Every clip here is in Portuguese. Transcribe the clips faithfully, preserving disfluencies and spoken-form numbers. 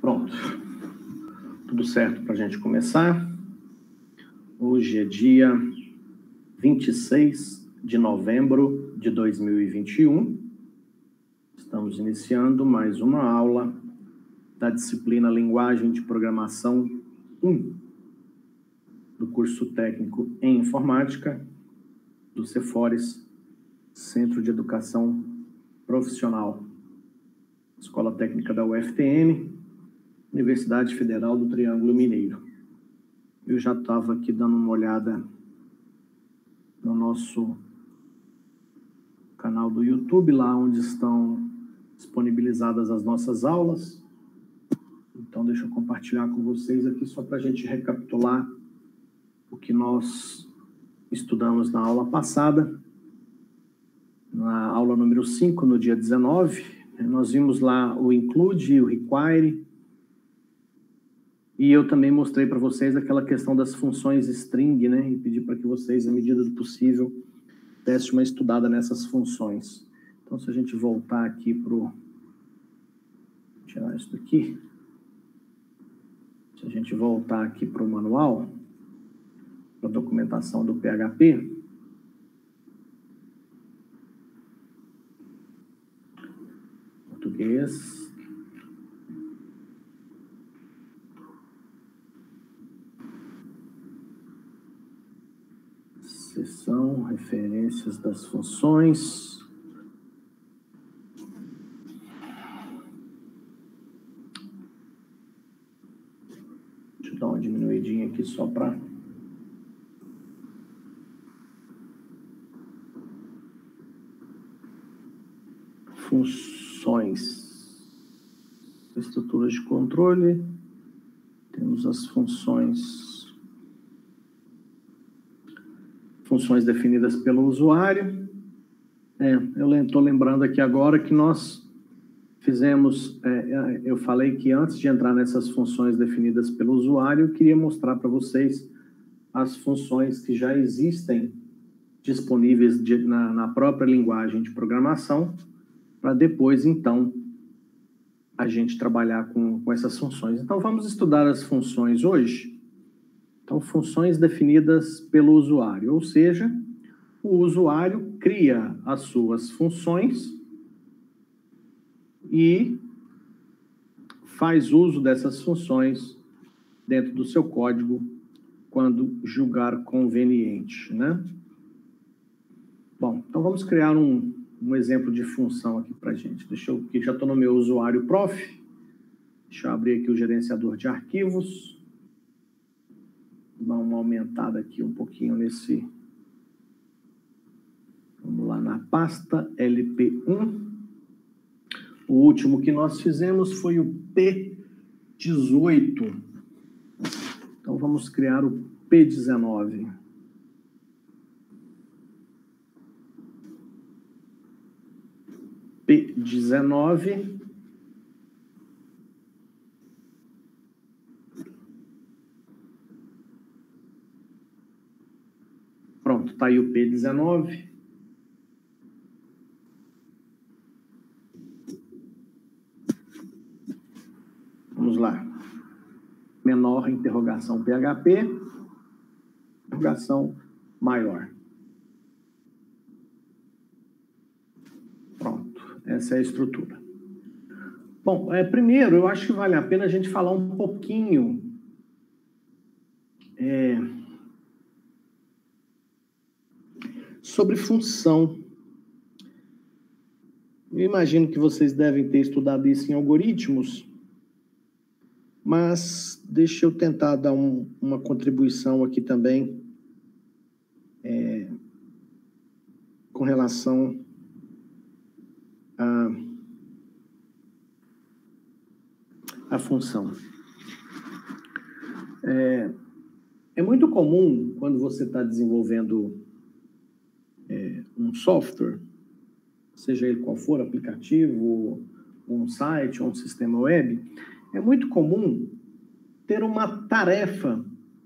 Pronto. Tudo certo para a gente começar. Hoje é dia vinte e seis de novembro de dois mil e vinte e um. Estamos iniciando mais uma aula da disciplina Linguagem de Programação um, do curso técnico em Informática do Cefores, Centro de Educação Profissional, Escola Técnica da U F T M, Universidade Federal do Triângulo Mineiro. Eu já estava aqui dando uma olhada no nosso canal do YouTube, lá onde estão disponibilizadas as nossas aulas. Então, deixa eu compartilhar com vocês aqui, só para a gente recapitular o que nós estudamos na aula passada. Na aula número cinco, no dia dezenove, nós vimos lá o include e o require. E eu também mostrei para vocês aquela questão das funções string, né? E pedi para que vocês, à medida do possível, dessem uma estudada nessas funções. Então, se a gente voltar aqui para o... tirar isso daqui. Se a gente voltar aqui para o manual, para a documentação do P H P, português... Seção, referências das funções. Deixa eu dar uma diminuidinha aqui só para... Funções. Estruturas de controle. Temos as funções... funções definidas pelo usuário. É, eu estou lembrando aqui agora que nós fizemos, é, eu falei que antes de entrar nessas funções definidas pelo usuário, eu queria mostrar para vocês as funções que já existem disponíveis de, na, na própria linguagem de programação, para depois, então, a gente trabalhar com, com essas funções. Então, vamos estudar as funções hoje. Então, funções definidas pelo usuário, ou seja, o usuário cria as suas funções e faz uso dessas funções dentro do seu código quando julgar conveniente, né? Bom, então vamos criar um, um exemplo de função aqui para a gente. Deixa eu, aqui já estou no meu usuário prof. Deixa eu abrir aqui o gerenciador de arquivos. Dar uma aumentada aqui um pouquinho nesse... Vamos lá na pasta L P um. O último que nós fizemos foi o P dezoito. Então, vamos criar o P dezenove. P dezenove... Pronto, está aí o P dezenove. Vamos lá. Menor, interrogação P H P. Interrogação maior. Pronto, essa é a estrutura. Bom, é, primeiro, eu acho que vale a pena a gente falar um pouquinho... É, sobre função. Eu imagino que vocês devem ter estudado isso em algoritmos, mas deixa eu tentar dar um, uma contribuição aqui também é, com relação a, a função. É, é muito comum, quando você está desenvolvendo É, um software, seja ele qual for, aplicativo, um site ou um sistema web, é muito comum ter uma tarefa,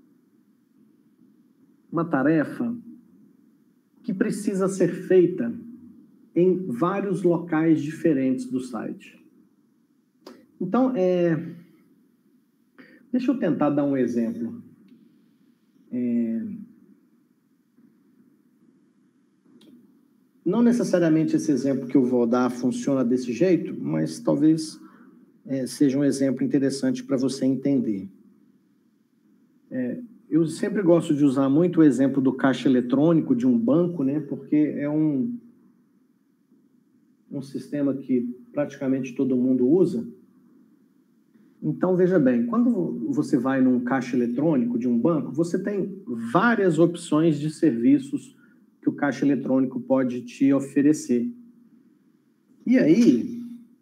uma tarefa que precisa ser feita em vários locais diferentes do site. Então, é, Deixa eu tentar dar um exemplo. É... Não necessariamente esse exemplo que eu vou dar funciona desse jeito, mas talvez é, seja um exemplo interessante para você entender. É, eu sempre gosto de usar muito o exemplo do caixa eletrônico de um banco, né? Porque é um, um sistema que praticamente todo mundo usa. Então, veja bem, quando você vai num caixa eletrônico de um banco, você tem várias opções de serviços que o caixa eletrônico pode te oferecer. E aí,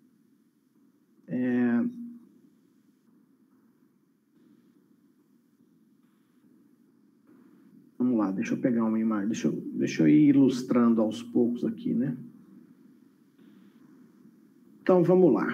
é... vamos lá, deixa eu pegar uma imagem, deixa eu, deixa eu ir ilustrando aos poucos aqui, né? Então, vamos lá.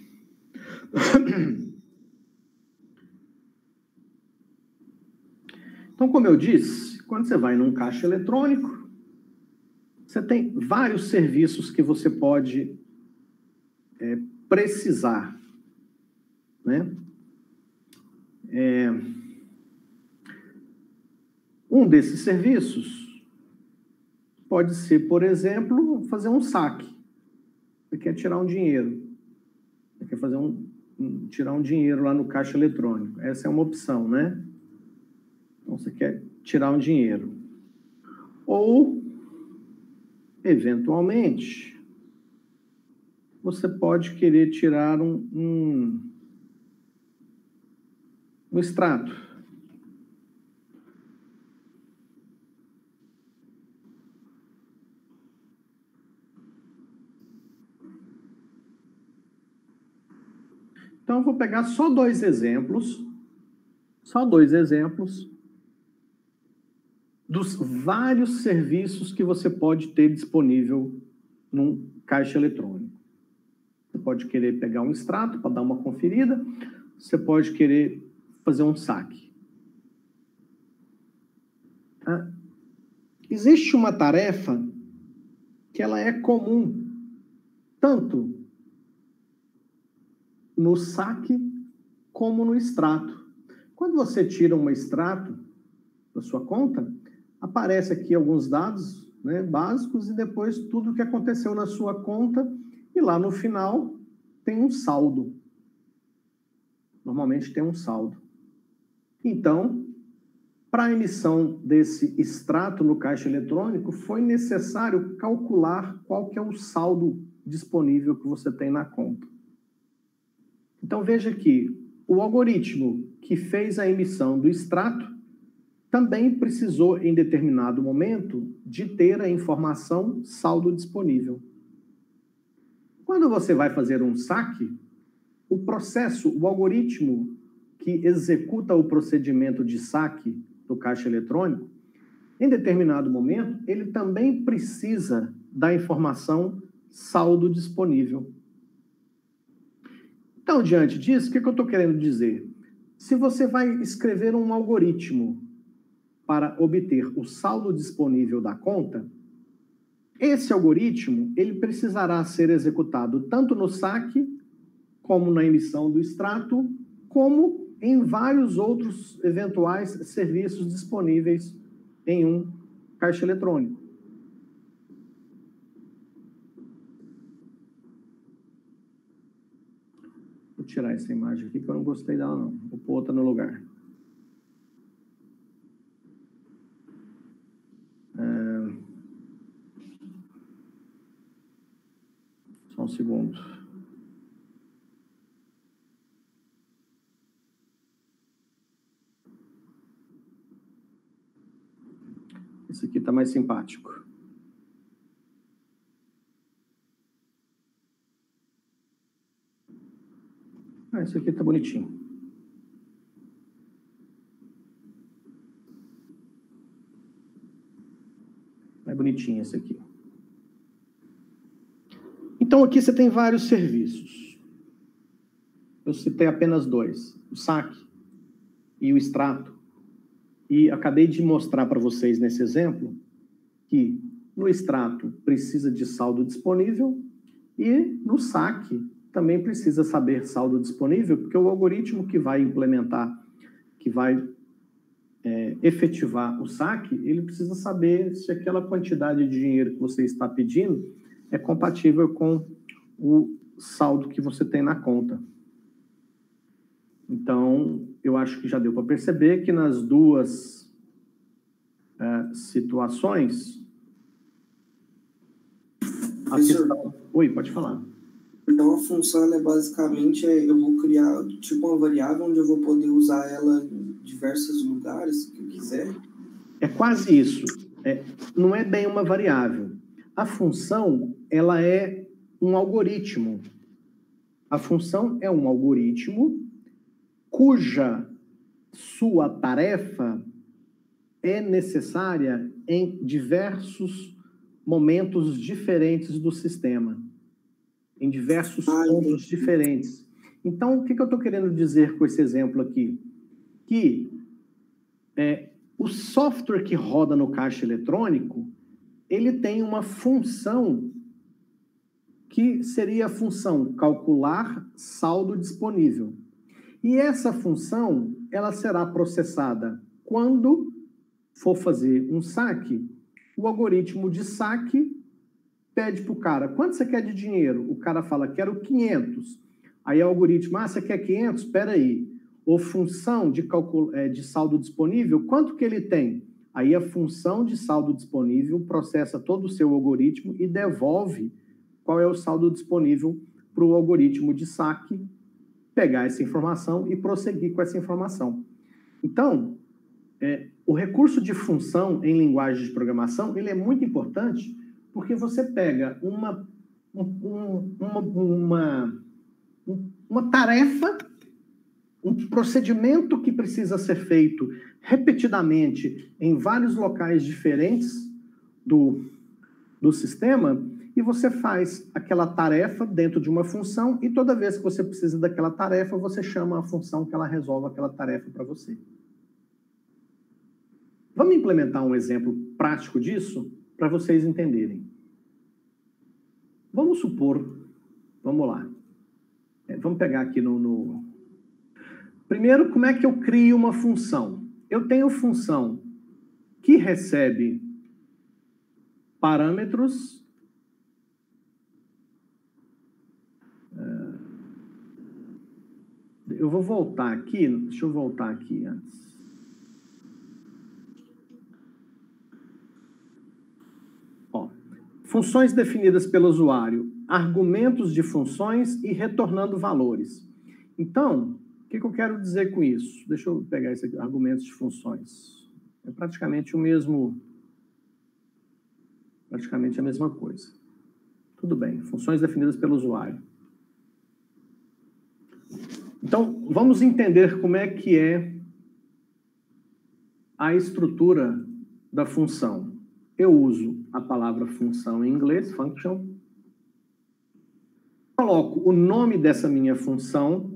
Então, como eu disse, quando você vai num caixa eletrônico, você tem vários serviços que você pode é, precisar, né? É, um desses serviços pode ser, por exemplo, fazer um saque. Você quer tirar um dinheiro. Você quer fazer um, um, tirar um dinheiro lá no caixa eletrônico. Essa é uma opção, né? Então, você quer tirar um dinheiro. Ou eventualmente, você pode querer tirar um, um, um extrato. Então, eu vou pegar só dois exemplos, só dois exemplos dos vários serviços que você pode ter disponível num caixa eletrônico. Você pode querer pegar um extrato para dar uma conferida, você pode querer fazer um saque. Ah, existe uma tarefa que ela é comum, tanto no saque como no extrato. Quando você tira um extrato da sua conta, aparece aqui alguns dados, né, básicos e depois tudo o que aconteceu na sua conta e lá no final tem um saldo. Normalmente tem um saldo. Então, para a emissão desse extrato no caixa eletrônico, foi necessário calcular qual que é o saldo disponível que você tem na conta. Então, veja que o algoritmo que fez a emissão do extrato também precisou, em determinado momento, de ter a informação saldo disponível. Quando você vai fazer um saque, o processo, o algoritmo que executa o procedimento de saque do caixa eletrônico, em determinado momento, ele também precisa da informação saldo disponível. Então, diante disso, o que eu estou querendo dizer? Se você vai escrever um algoritmo para obter o saldo disponível da conta, esse algoritmo ele precisará ser executado tanto no saque, como na emissão do extrato, como em vários outros eventuais serviços disponíveis em um caixa eletrônico. Vou tirar essa imagem aqui que eu não gostei dela não. Vou pôr outra no lugar. É... Só um segundo. Esse aqui está mais simpático. Ah, esse aqui está bonitinho. É bonitinho esse aqui. Então, aqui você tem vários serviços. Eu citei apenas dois. O saque e o extrato. E acabei de mostrar para vocês nesse exemplo que no extrato precisa de saldo disponível e no saque também precisa saber saldo disponível, porque o algoritmo que vai implementar que vai é, efetivar o saque, ele precisa saber se aquela quantidade de dinheiro que você está pedindo é compatível com o saldo que você tem na conta. Então, eu acho que já deu para perceber que nas duas é, situações... A questão... Oi, pode falar. Então, a função, ela é basicamente, eu vou criar tipo uma variável onde eu vou poder usar ela em diversos lugares que eu quiser? É quase isso. É, não é bem uma variável. A função, ela é um algoritmo. A função é um algoritmo cuja sua tarefa é necessária em diversos momentos diferentes do sistema, em diversos ah, pontos diferentes. Então, o que, que eu estou querendo dizer com esse exemplo aqui? Que é, o software que roda no caixa eletrônico, ele tem uma função que seria a função calcular saldo disponível. E essa função, ela será processada quando for fazer um saque. O algoritmo de saque pede para o cara, quanto você quer de dinheiro? O cara fala, quero quinhentos. Aí o algoritmo, ah, você quer quinhentos? Espera aí. Ou função de, calcul... de saldo disponível, quanto que ele tem? Aí a função de saldo disponível processa todo o seu algoritmo e devolve qual é o saldo disponível para o algoritmo de saque pegar essa informação e prosseguir com essa informação. Então, é, o recurso de função em linguagem de programação, ele é muito importante porque você pega uma, um, uma, uma, uma tarefa, um procedimento que precisa ser feito repetidamente em vários locais diferentes do, do sistema, e você faz aquela tarefa dentro de uma função, e toda vez que você precisa daquela tarefa, você chama a função que ela resolve aquela tarefa para você. Vamos implementar um exemplo prático disso para vocês entenderem. Vamos supor, vamos lá, é, vamos pegar aqui no, no... Primeiro, como é que eu crio uma função? Eu tenho função que recebe parâmetros... Eu vou voltar aqui, deixa eu voltar aqui antes. Ó, funções definidas pelo usuário, argumentos de funções e retornando valores. Então, o que, que eu quero dizer com isso? Deixa eu pegar esse aqui, argumentos de funções. É praticamente o mesmo, praticamente a mesma coisa. Tudo bem, funções definidas pelo usuário. Então, vamos entender como é que é a estrutura da função. Eu uso a palavra função em inglês, function. Coloco o nome dessa minha função.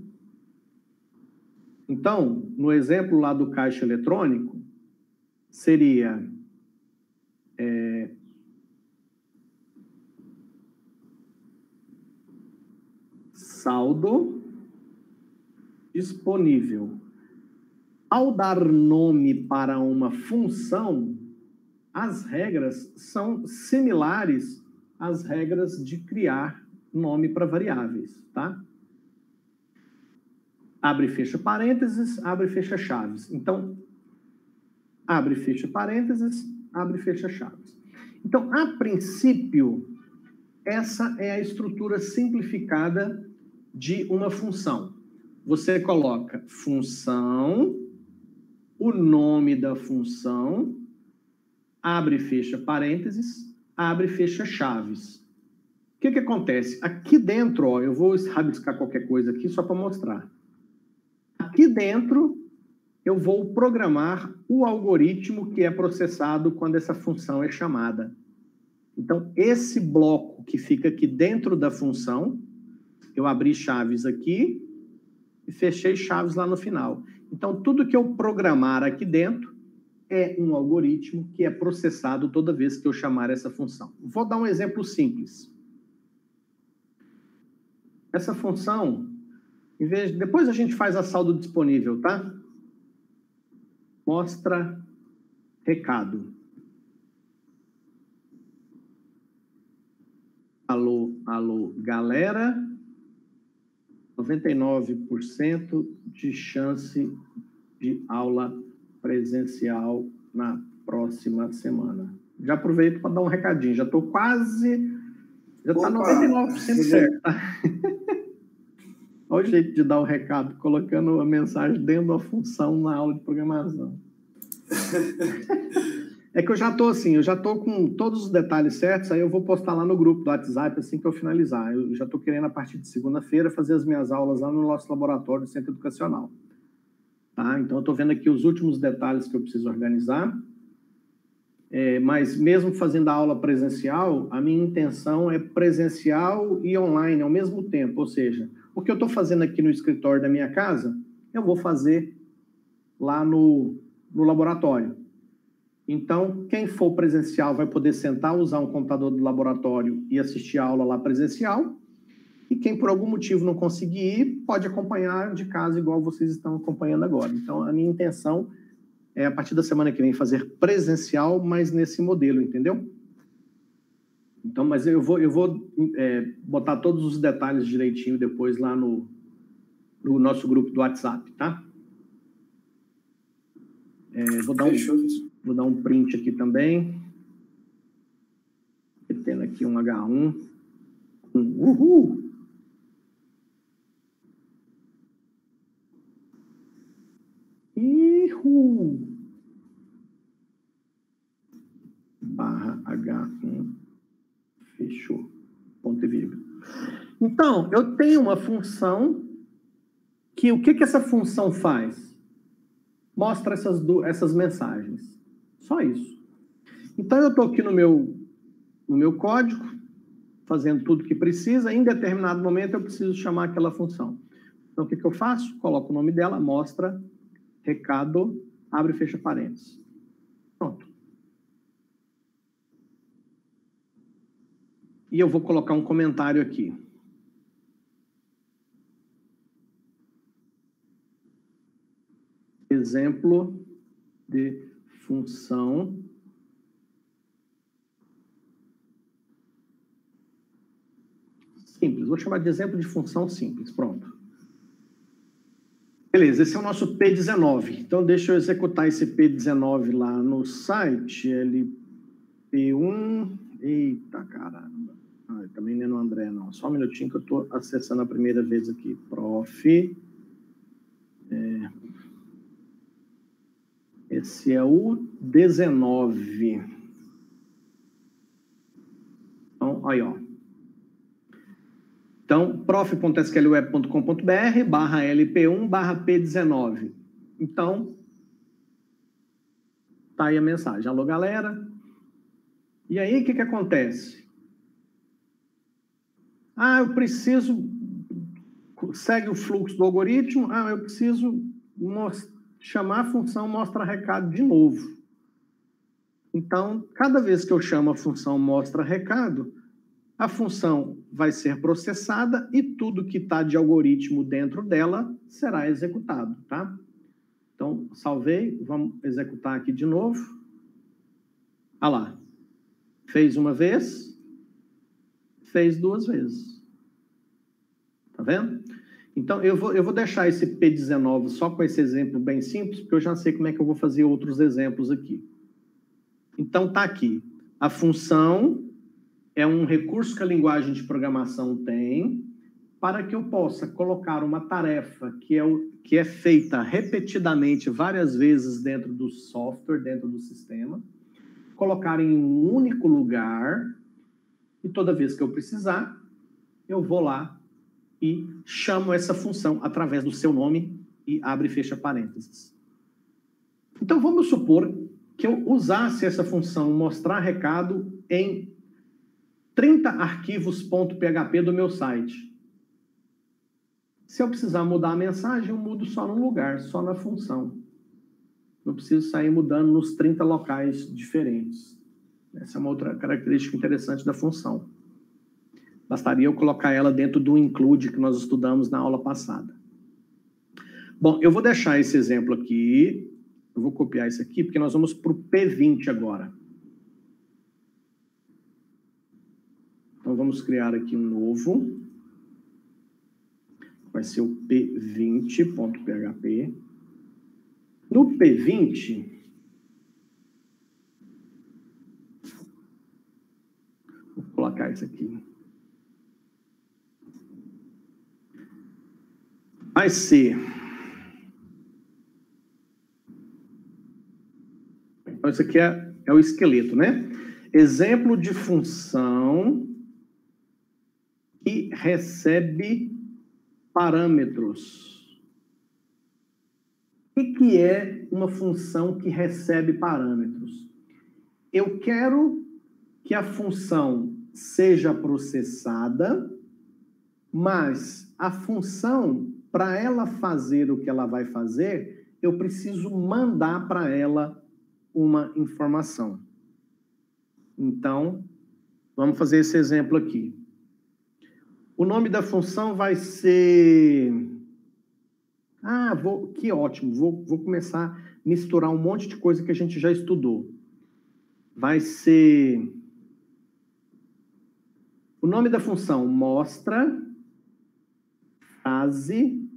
Então, no exemplo lá do caixa eletrônico, seria... É, saldo disponível. Ao dar nome para uma função, as regras são similares às regras de criar nome para variáveis, tá? Abre e fecha parênteses, abre e fecha chaves. Então, abre e fecha parênteses, abre e fecha chaves. Então, a princípio, essa é a estrutura simplificada de uma função. Você coloca função, o nome da função, abre e fecha parênteses, abre e fecha chaves. O que que acontece? Aqui dentro, ó, eu vou rabiscar qualquer coisa aqui só para mostrar. Aqui dentro, eu vou programar o algoritmo que é processado quando essa função é chamada. Então, esse bloco que fica aqui dentro da função, eu abri chaves aqui e fechei chaves lá no final. Então, tudo que eu programar aqui dentro é um algoritmo que é processado toda vez que eu chamar essa função. Vou dar um exemplo simples. Essa função, em vez de... depois a gente faz a saldo disponível, tá? mostra recado. Alô, alô, galera. noventa e nove por cento de chance de aula presencial na próxima semana. Já aproveito para dar um recadinho. Já estou quase... Já está noventa e nove por cento certo. Tá? Olha o jeito de dar o recado, colocando a mensagem dentro da função na aula de programação. É que eu já estou assim, eu já estou com todos os detalhes certos, aí eu vou postar lá no grupo do WhatsApp assim que eu finalizar. Eu já estou querendo, a partir de segunda-feira, fazer as minhas aulas lá no nosso laboratório do Centro Educacional. Tá? Então, eu estou vendo aqui os últimos detalhes que eu preciso organizar. É, mas, mesmo fazendo a aula presencial, a minha intenção é presencial e online ao mesmo tempo. Ou seja, o que eu estou fazendo aqui no escritório da minha casa, eu vou fazer lá no, no laboratório. Então, quem for presencial vai poder sentar, usar um computador do laboratório e assistir a aula lá presencial. E quem, por algum motivo, não conseguir ir, pode acompanhar de casa, igual vocês estão acompanhando agora. Então, a minha intenção é, a partir da semana que vem, fazer presencial, mas nesse modelo, entendeu? Então, mas eu vou, eu vou é, botar todos os detalhes direitinho depois lá no, no nosso grupo do WhatsApp, tá? É, vou, dar um, vou dar um print aqui também. Tendo aqui um H um. Um uhul! Ihu! Barra H um. Fechou. Ponto e vírgula. Então, eu tenho uma função que o que, que essa função faz? Mostra essas, do, essas mensagens. Só isso. Então, eu estou aqui no meu, no meu código, fazendo tudo que precisa. Em determinado momento, eu preciso chamar aquela função. Então, o que, que eu faço? Coloco o nome dela, mostra recado, abre e fecha parênteses. Pronto. E eu vou colocar um comentário aqui. Exemplo de função simples. Vou chamar de exemplo de função simples. Pronto. Beleza, esse é o nosso P dezenove. Então, deixa eu executar esse P dezenove lá no site. L P um. Eita, caramba. Ah, também não é no André, não. Só um minutinho que eu estou acessando a primeira vez aqui. Prof. É... Esse é o dezenove. Então, aí, ó. Então, prof ponto s q l web ponto com ponto b r barra L P um barra P dezenove. Então, tá aí a mensagem. Alô, galera. E aí, o que que acontece? Ah, eu preciso... Segue o fluxo do algoritmo. Ah, eu preciso chamar a função mostra recado de novo. Então, cada vez que eu chamo a função mostra recado, a função vai ser processada e tudo que está de algoritmo dentro dela será executado, tá? Então, salvei, vamos executar aqui de novo. Ah lá, fez uma vez, fez duas vezes. Tá vendo? Então, eu vou, eu vou deixar esse P dezenove só com esse exemplo bem simples, porque eu já sei como é que eu vou fazer outros exemplos aqui. Então, tá aqui. A função é um recurso que a linguagem de programação tem para que eu possa colocar uma tarefa que é, o, que é feita repetidamente várias vezes dentro do software, dentro do sistema, colocar em um único lugar e toda vez que eu precisar, eu vou lá e chamo essa função através do seu nome e abre e fecha parênteses. Então, vamos supor que eu usasse essa função mostrar recado em trinta arquivos .php do meu site. Se eu precisar mudar a mensagem, eu mudo só num lugar, só na função. Não preciso sair mudando nos trinta locais diferentes. Essa é uma outra característica interessante da função. Bastaria eu colocar ela dentro do include que nós estudamos na aula passada. Bom, eu vou deixar esse exemplo aqui Eu vou copiar isso aqui, porque nós vamos para o P vinte agora. Então, vamos criar aqui um novo. Vai ser o P vinte ponto P H P. No P vinte... Vou colocar isso aqui. Vai ser... Então, isso aqui é, é o esqueleto, né? Exemplo de função que recebe parâmetros. O que, que é uma função que recebe parâmetros? Eu quero que a função seja processada, mas a função, para ela fazer o que ela vai fazer, eu preciso mandar para ela uma informação. Então, vamos fazer esse exemplo aqui. O nome da função vai ser... Ah, vou... que ótimo. Vou, vou começar a misturar um monte de coisa que a gente já estudou. Vai ser... O nome da função mostra frase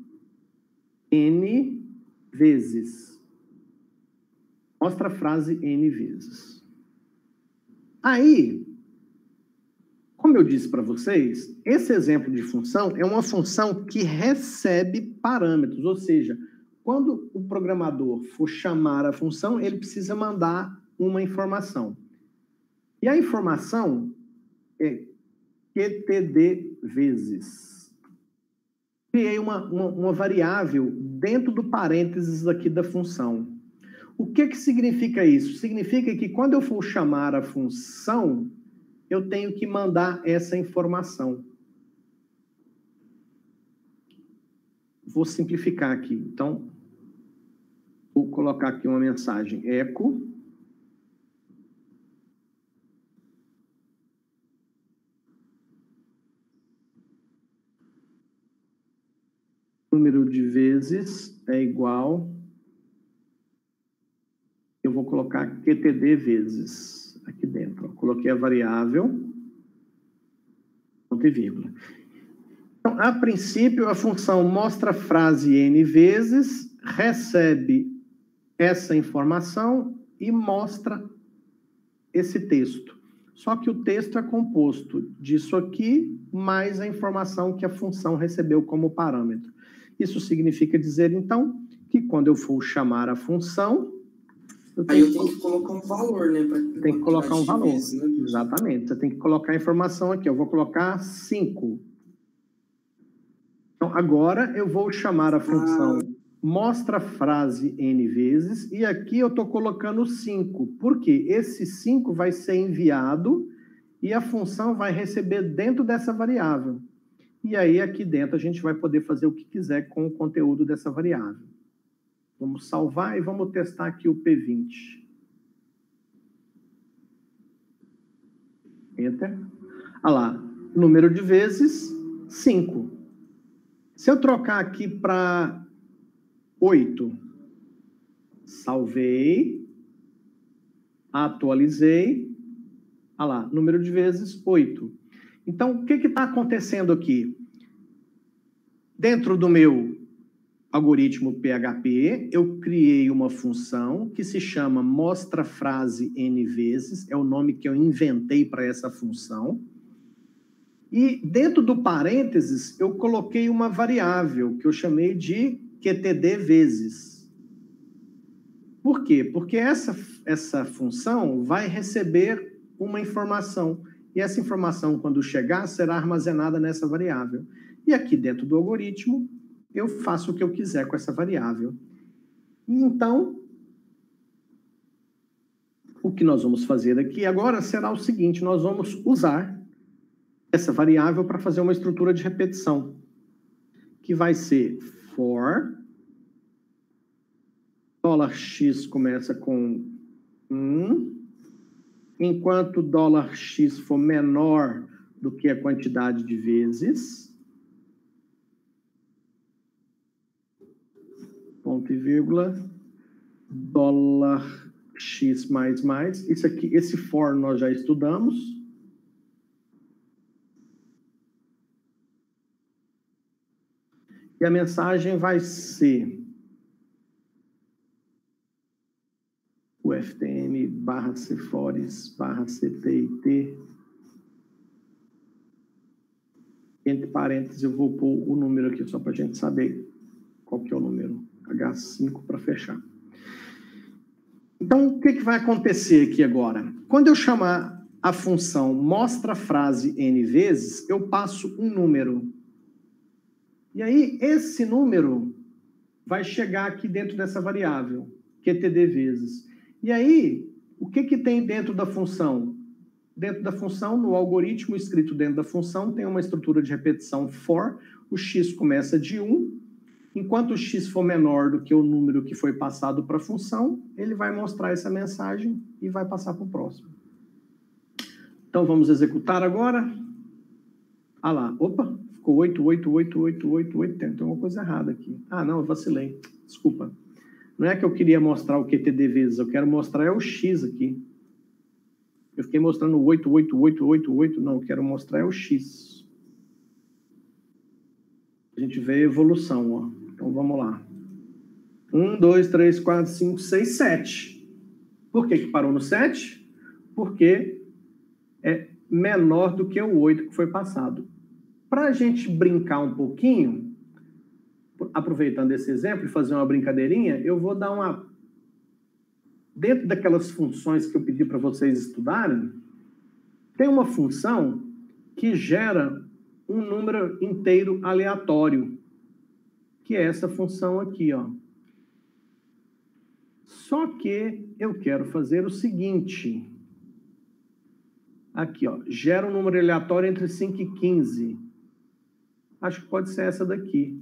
N vezes. Mostra a frase N vezes. Aí... Como eu disse para vocês, esse exemplo de função é uma função que recebe parâmetros, ou seja, quando o programador for chamar a função, ele precisa mandar uma informação. E a informação é Q T D vezes. Criei uma, uma, uma variável dentro do parênteses aqui da função. O que, que significa isso? Significa que quando eu for chamar a função, eu tenho que mandar essa informação. Vou simplificar aqui. Então, vou colocar aqui uma mensagem. Echo. Número de vezes é igual. Eu vou colocar Q T D vezes. Aqui dentro. Coloquei a variável, ponto e vírgula. Então, a princípio, a função mostra a frase N vezes, recebe essa informação e mostra esse texto. Só que o texto é composto disso aqui, mais a informação que a função recebeu como parâmetro. Isso significa dizer, então, que quando eu for chamar a função... Eu Aí eu tenho que colocar um valor, né? Pra tem que colocar um valor. Vezes, né? Exatamente. Você tem que colocar a informação aqui. Eu vou colocar cinco. Então, agora eu vou chamar a função ah. mostra a frase N vezes, e aqui eu estou colocando cinco. Por quê? Esse cinco vai ser enviado e a função vai receber dentro dessa variável. E aí, aqui dentro, a gente vai poder fazer o que quiser com o conteúdo dessa variável. Vamos salvar e vamos testar aqui o P vinte. Enter. Olha lá, número de vezes, cinco. Se eu trocar aqui para oito, salvei, atualizei, olha lá, número de vezes, oito. Então, o que está acontecendo aqui? Dentro do meu algoritmo P H P, eu criei uma função que se chama mostra frase N vezes, é o nome que eu inventei para essa função. E dentro do parênteses, eu coloquei uma variável que eu chamei de Q T D vezes. Por quê? Porque essa, essa função vai receber uma informação. E essa informação, quando chegar, será armazenada nessa variável. E aqui dentro do algoritmo, eu faço o que eu quiser com essa variável. Então, o que nós vamos fazer aqui agora será o seguinte, nós vamos usar essa variável para fazer uma estrutura de repetição, que vai ser for, dólar x começa com um, enquanto dólar x for menor do que a quantidade de vezes, ponto e vírgula, dólar x mais mais. Isso aqui, esse for nós já estudamos. E a mensagem vai ser o F T M barra cfores barra ctit. Entre parênteses, eu vou pôr o número aqui só para a gente saber qual que é o número. H cinco para fechar. Então, o que, que vai acontecer aqui agora? Quando eu chamar a função mostra frase n vezes, eu passo um número. E aí, esse número vai chegar aqui dentro dessa variável, qtd vezes. E aí, o que, que tem dentro da função? Dentro da função, no algoritmo escrito dentro da função, tem uma estrutura de repetição for, o x começa de um, enquanto o x for menor do que o número que foi passado para a função, ele vai mostrar essa mensagem e vai passar para o próximo. Então, vamos executar agora. Ah lá, opa, ficou oito, oito, oito, oito, oito, oito, tem uma coisa errada aqui. Ah, não, eu vacilei, desculpa. Não é que eu queria mostrar o qtd vezes, eu quero mostrar é o x aqui. Eu fiquei mostrando oito, oito, oito, oito, oito, não, eu quero mostrar é o x. A gente vê a evolução, ó. Então, vamos lá. um, dois, três, quatro, cinco, seis, sete. Por que que parou no sete? Porque é menor do que o oito que foi passado. Para a gente brincar um pouquinho, aproveitando esse exemplo e fazer uma brincadeirinha, eu vou dar uma... Dentro daquelas funções que eu pedi para vocês estudarem, tem uma função que gera um número inteiro aleatório, que é essa função aqui, ó. Só que eu quero fazer o seguinte. Aqui, ó, gera um número aleatório entre cinco e quinze. Acho que pode ser essa daqui.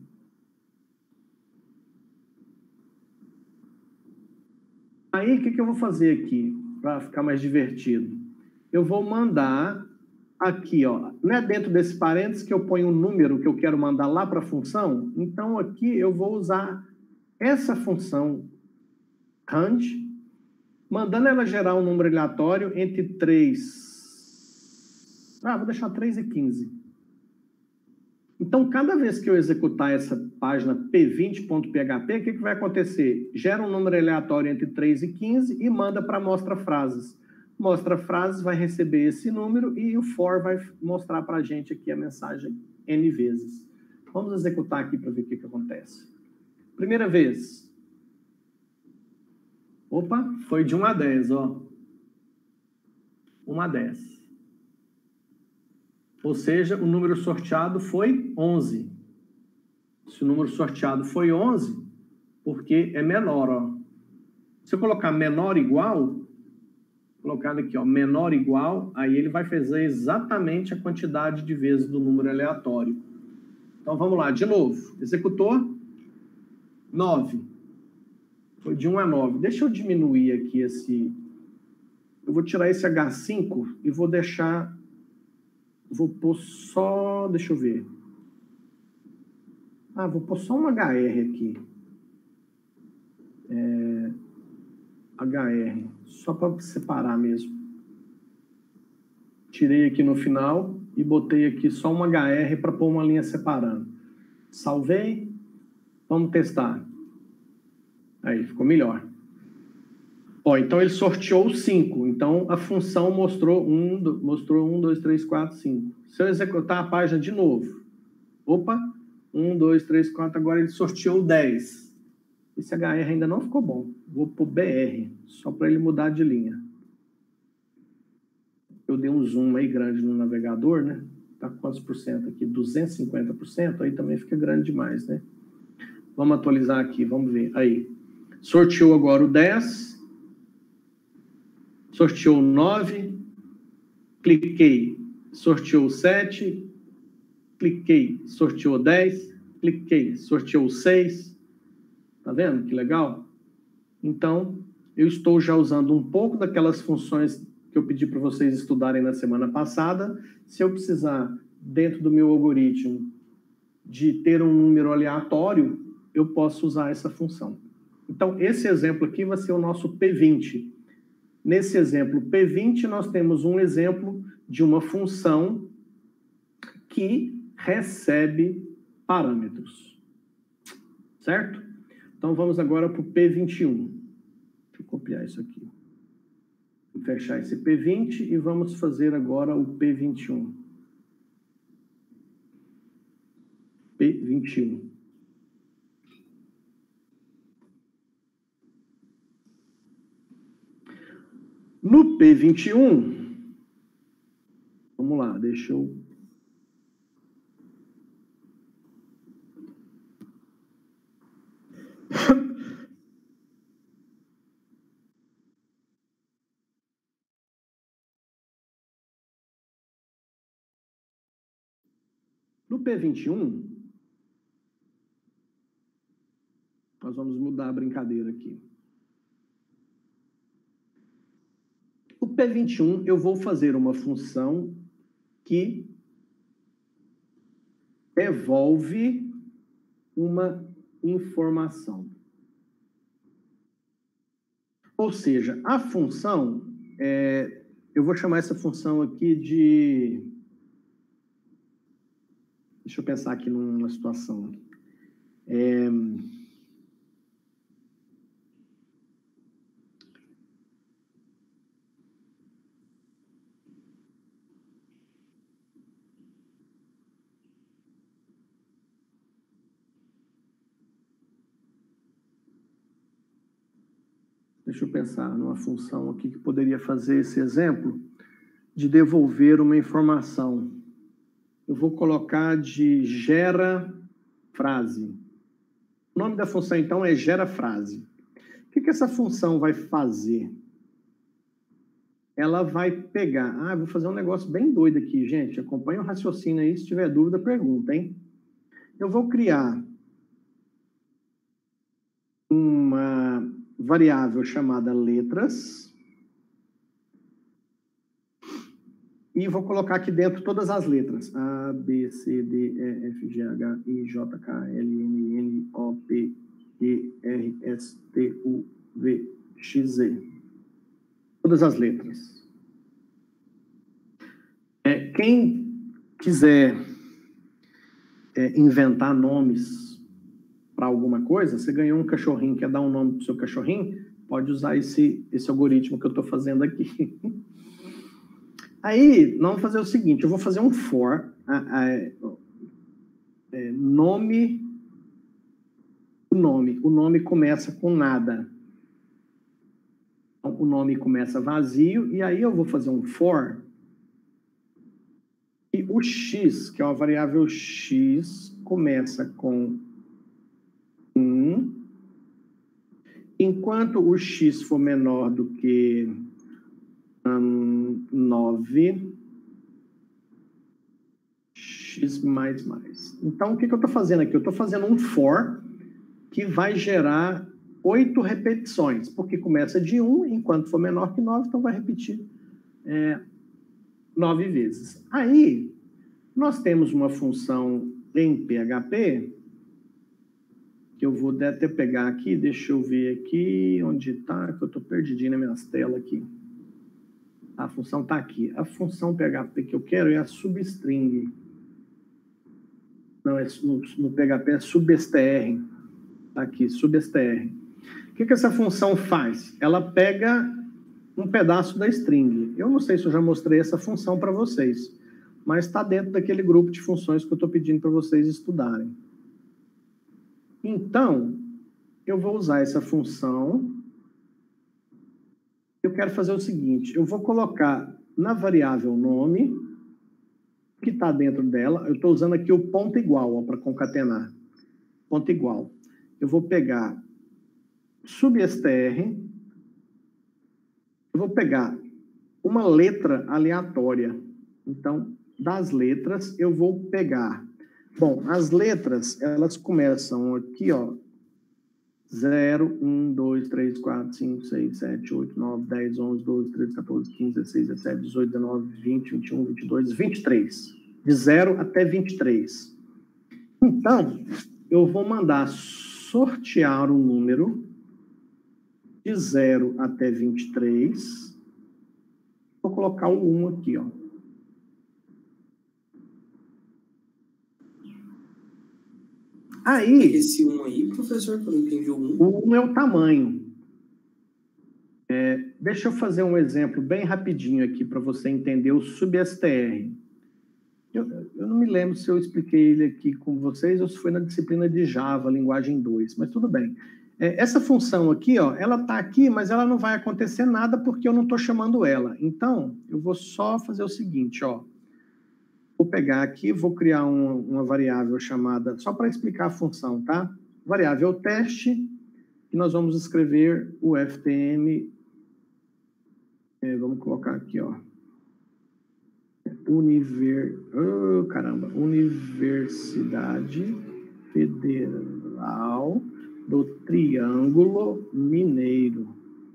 Aí, o que, que eu vou fazer aqui, para ficar mais divertido? Eu vou mandar aqui, ó, não é dentro desse parênteses que eu ponho um número que eu quero mandar lá para a função? Então, aqui eu vou usar essa função range, mandando ela gerar um número aleatório entre três... Ah, vou deixar três e quinze. Então, cada vez que eu executar essa página p vinte ponto p h p, o que, que vai acontecer? Gera um número aleatório entre três e quinze e manda para mostra frases. Mostra frases vai receber esse número e o for vai mostrar para a gente aqui a mensagem n vezes. Vamos executar aqui para ver o que, que acontece. Primeira vez. Opa, foi de um a dez, ó. um a dez. Ou seja, o número sorteado foi onze. Se o número sorteado foi onze, porque é menor, ó. Se eu colocar menor igual, colocar aqui, ó, menor igual, aí ele vai fazer exatamente a quantidade de vezes do número aleatório. Então, vamos lá, de novo. Executou? nove. Foi de um a nove. Deixa eu diminuir aqui esse... Eu vou tirar esse H cinco e vou deixar... Vou pôr só... Deixa eu ver. Ah, vou pôr só um H R aqui. É... H R. Só para separar mesmo. Tirei aqui no final e botei aqui só um H R para pôr uma linha separando. Salvei. Vamos testar. Aí, ficou melhor. Ó, então ele sorteou cinco. Então a função mostrou um, mostrou um, dois, três, quatro, cinco. Se eu executar a página de novo, opa, um, dois, três, quatro, agora ele sorteou dez. Esse H R ainda não ficou bom. Vou pôr B R, só para ele mudar de linha. Eu dei um zoom aí grande no navegador, né? Tá quantos por cento aqui? duzentos e cinquenta por cento, aí também fica grande demais, né? Vamos atualizar aqui, vamos ver. Aí, sorteou agora o dez. Sorteou nove, cliquei, sorteou sete, cliquei, sorteou dez, cliquei, sorteou seis. Tá vendo que legal? Então, eu estou já usando um pouco daquelas funções que eu pedi para vocês estudarem na semana passada. Se eu precisar, dentro do meu algoritmo, de ter um número aleatório, eu posso usar essa função. Então, esse exemplo aqui vai ser o nosso P vinte. Nesse exemplo P vinte, nós temos um exemplo de uma função que recebe parâmetros. Certo? Então, vamos agora para o P vinte e um. Deixa eu copiar isso aqui. Vou fechar esse P vinte e vamos fazer agora o P vinte e um. P vinte e um. No P vinte e um, vamos lá, deixa eu... No P vinte e um, nós vamos mudar a brincadeira aqui. No P vinte e um, eu vou fazer uma função que devolve uma informação. Ou seja, a função, é, eu vou chamar essa função aqui de... Deixa eu pensar aqui numa situação. É... Deixa eu pensar numa função aqui que poderia fazer esse exemplo de devolver uma informação. Eu vou colocar de gera frase. O nome da função, então, é gera frase. O que que essa função vai fazer? Ela vai pegar... Ah, vou fazer um negócio bem doido aqui, gente. Acompanha o raciocínio aí. Se tiver dúvida, pergunta, hein? Eu vou criar uma variável chamada letras e vou colocar aqui dentro todas as letras. A, B, C, D, E, F, G, H, I, J, K, L, M, N, O, P, Q, R, S, T, U, V, X, Z. Todas as letras. É, quem quiser é, inventar nomes para alguma coisa, você ganhou um cachorrinho, quer dar um nome para o seu cachorrinho, pode usar esse, esse algoritmo que eu estou fazendo aqui. Aí, nós vamos fazer o seguinte, eu vou fazer um for, a, a, é, nome, o nome, o nome começa com nada. Então, o nome começa vazio, e aí eu vou fazer um for, e o x, que é uma variável x, começa com um, enquanto o x for menor do que um, nove, x mais mais. Então, o que, que eu estou fazendo aqui? Eu estou fazendo um for que vai gerar oito repetições, porque começa de um, enquanto for menor que nove, então vai repetir é, nove vezes. Aí, nós temos uma função em P H P, que eu vou até pegar aqui, deixa eu ver aqui onde está, que eu estou perdidinho nas minhas telas aqui. A função está aqui. A função P H P que eu quero é a substring. Não, é, no, no P H P é substr. Está aqui, substr. O que, que essa função faz? Ela pega um pedaço da string. Eu não sei se eu já mostrei essa função para vocês, mas está dentro daquele grupo de funções que eu estou pedindo para vocês estudarem. Então, eu vou usar essa função. Eu quero fazer o seguinte, eu vou colocar na variável nome, que está dentro dela, eu estou usando aqui o ponto igual para concatenar. Ponto igual. Eu vou pegar substr, eu vou pegar uma letra aleatória. Então, das letras, eu vou pegar... Bom, as letras, elas começam aqui, ó, zero, um, dois, três, quatro, cinco, seis, sete, oito, nove, dez, onze, doze, treze, quatorze, quinze, dezesseis, dezessete, dezoito, dezenove, vinte, vinte e um, vinte e dois, vinte e três. De zero até vinte e três. Então, eu vou mandar sortear o número de zero até vinte e três. Vou colocar o um aqui, ó. Aí... Esse um aí, professor, que eu não entendi o um. O um é o tamanho. É, deixa eu fazer um exemplo bem rapidinho aqui para você entender o sub-S T R. Eu, eu não me lembro se eu expliquei ele aqui com vocês ou se foi na disciplina de Java, linguagem dois, mas tudo bem. É, essa função aqui, ó, ela está aqui, mas ela não vai acontecer nada porque eu não estou chamando ela. Então, eu vou só fazer o seguinte, ó. Vou pegar aqui, vou criar um, uma variável chamada, só para explicar a função, tá? Variável teste, e nós vamos escrever o F T M, é, vamos colocar aqui, ó. Univer... Oh, caramba, Universidade Federal do Triângulo Mineiro.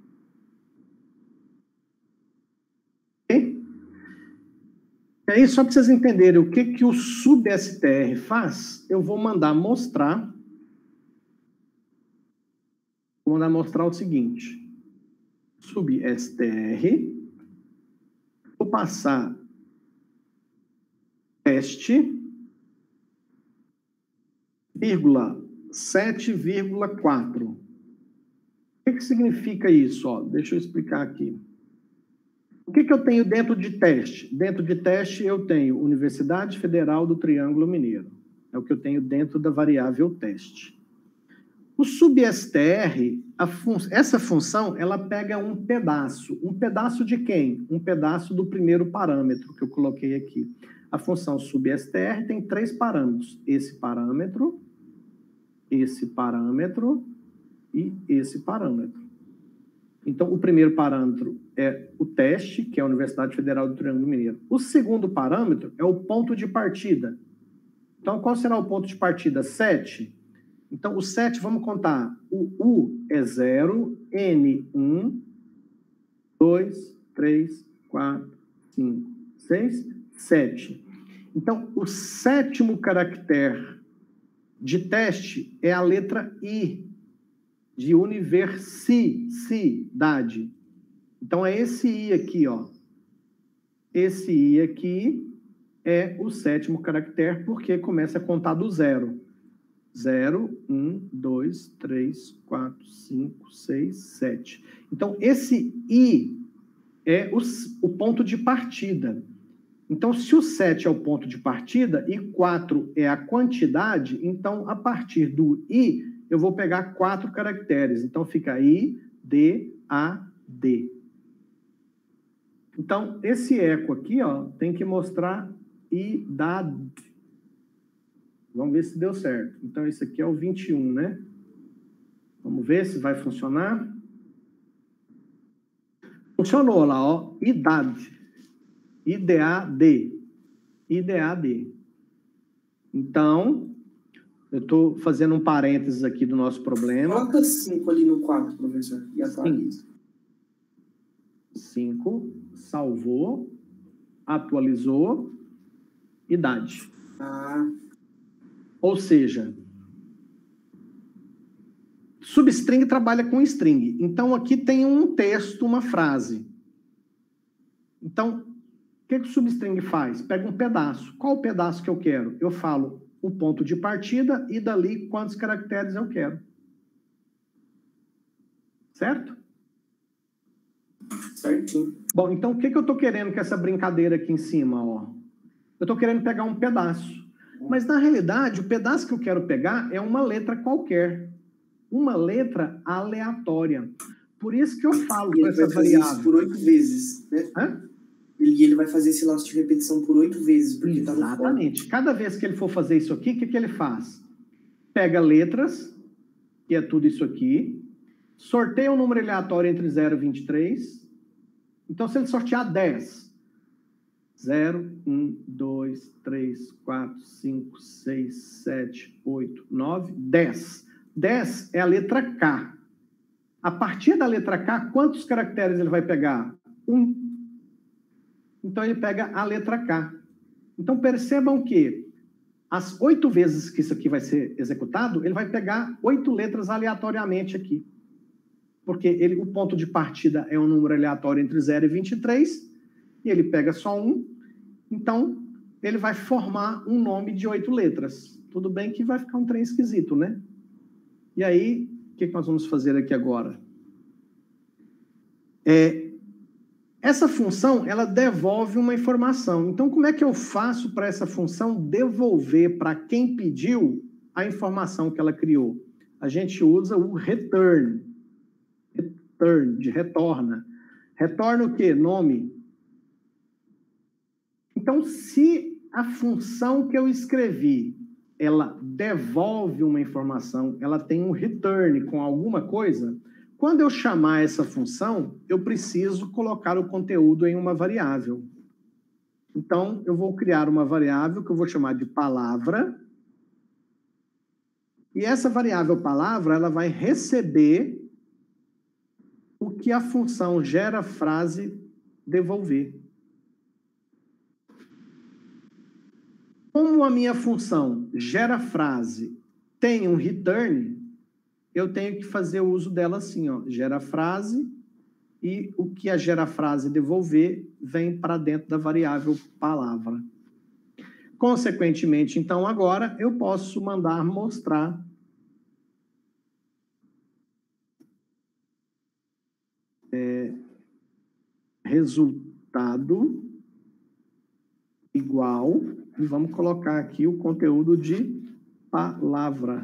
Ok? E aí, só para vocês entenderem o que, que o sub-S T R faz, eu vou mandar mostrar. Vou mandar mostrar o seguinte. Sub-S T R. Vou passar teste, vírgula, sete vírgula quatro. O que, que significa isso? Ó, deixa eu explicar aqui. O que, que eu tenho dentro de teste? Dentro de teste eu tenho Universidade Federal do Triângulo Mineiro. É o que eu tenho dentro da variável teste. O sub-S T R, a fun essa função, ela pega um pedaço. Um pedaço de quem? Um pedaço do primeiro parâmetro que eu coloquei aqui. A função sub-S T R tem três parâmetros. Esse parâmetro, esse parâmetro e esse parâmetro. Então, o primeiro parâmetro é o teste, que é a Universidade Federal do Triângulo Mineiro. O segundo parâmetro é o ponto de partida. Então, qual será o ponto de partida? sete. Então, o sete, vamos contar. O U é zero, N, um, dois, três, quatro, cinco, seis, sete. Então, o sétimo caractere de teste é a letra I, de universidade. Então, é esse I aqui, ó. Esse I aqui é o sétimo caractere, porque começa a contar do zero. zero, um, dois, três, quatro, cinco, seis, sete. Então, esse I é o, o ponto de partida. Então, se o sete é o ponto de partida e quatro é a quantidade, então, a partir do I, eu vou pegar quatro caracteres. Então, fica I, D, A, D. Então, esse eco aqui, ó, tem que mostrar I, D, D. Vamos ver se deu certo. Então, esse aqui é o vinte e um, né? Vamos ver se vai funcionar. Funcionou lá, ó. Idade. I D A D. I D A D. Então, eu estou fazendo um parênteses aqui do nosso problema. Coloca cinco ali no quatro, professor. E atualiza. cinco. Salvou. Atualizou. Idade. Ah. Ou seja, substring trabalha com string. Então, aqui tem um texto, uma frase. Então, o que, que o substring faz? Pega um pedaço. Qual o pedaço que eu quero? Eu falo o ponto de partida e dali quantos caracteres eu quero. Certo? Certinho. Bom, então, o que, que eu estou querendo com essa brincadeira aqui em cima? Ó? Eu estou querendo pegar um pedaço. Mas, na realidade, o pedaço que eu quero pegar é uma letra qualquer. Uma letra aleatória. Por isso que eu falo com essa variável. Isso por oito vezes, né? Hã? E ele vai fazer esse laço de repetição por oito vezes. Porque Exatamente. Tá, cada vez que ele for fazer isso aqui, o que, que ele faz? Pega letras, que é tudo isso aqui, sorteia um número aleatório entre zero e vinte e três. Então, se ele sortear dez... zero, um, dois, três, quatro, cinco, seis, sete, oito, nove, dez. dez é a letra K. A partir da letra K, quantos caracteres ele vai pegar? um. Então, ele pega a letra K. Então, percebam que as oito vezes que isso aqui vai ser executado, ele vai pegar oito letras aleatoriamente aqui. porque ele, o ponto de partida é um número aleatório entre zero e vinte e três, e ele pega só um, então ele vai formar um nome de oito letras. Tudo bem que vai ficar um trem esquisito, né? E aí, o que nós vamos fazer aqui agora? É, essa função, ela devolve uma informação. Então, como é que eu faço para essa função devolver para quem pediu a informação que ela criou? A gente usa o return. Return, de retorna. Retorna o quê? Nome. Então, se a função que eu escrevi, ela devolve uma informação, ela tem um return com alguma coisa, quando eu chamar essa função, eu preciso colocar o conteúdo em uma variável. Então, eu vou criar uma variável que eu vou chamar de palavra, e essa variável palavra, ela vai receber o que a função gera frase devolver. Como a minha função gera frase tem um return, eu tenho que fazer o uso dela assim, ó, gera frase, e o que a gera frase devolver vem para dentro da variável palavra. Consequentemente, então, agora eu posso mandar mostrar é, resultado igual, e vamos colocar aqui o conteúdo de palavra.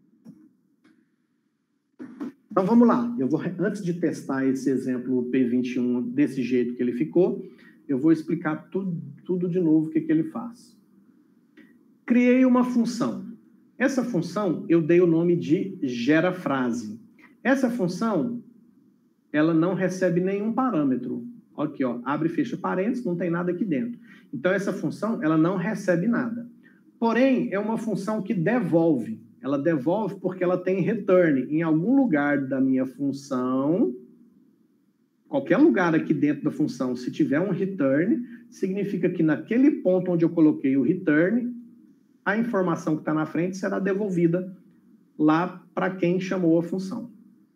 Então, vamos lá. Eu vou, antes de testar esse exemplo P vinte e um desse jeito que ele ficou, eu vou explicar tudo, tudo de novo o que, que ele faz. Criei uma função. Essa função, eu dei o nome de gera frase. Essa função, ela não recebe nenhum parâmetro. Aqui, ó, abre e fecha parênteses, não tem nada aqui dentro. Então, essa função, ela não recebe nada. Porém, é uma função que devolve. Ela devolve porque ela tem return. Em algum lugar da minha função, qualquer lugar aqui dentro da função, se tiver um return, significa que naquele ponto onde eu coloquei o return, a informação que está na frente será devolvida lá para quem chamou a função.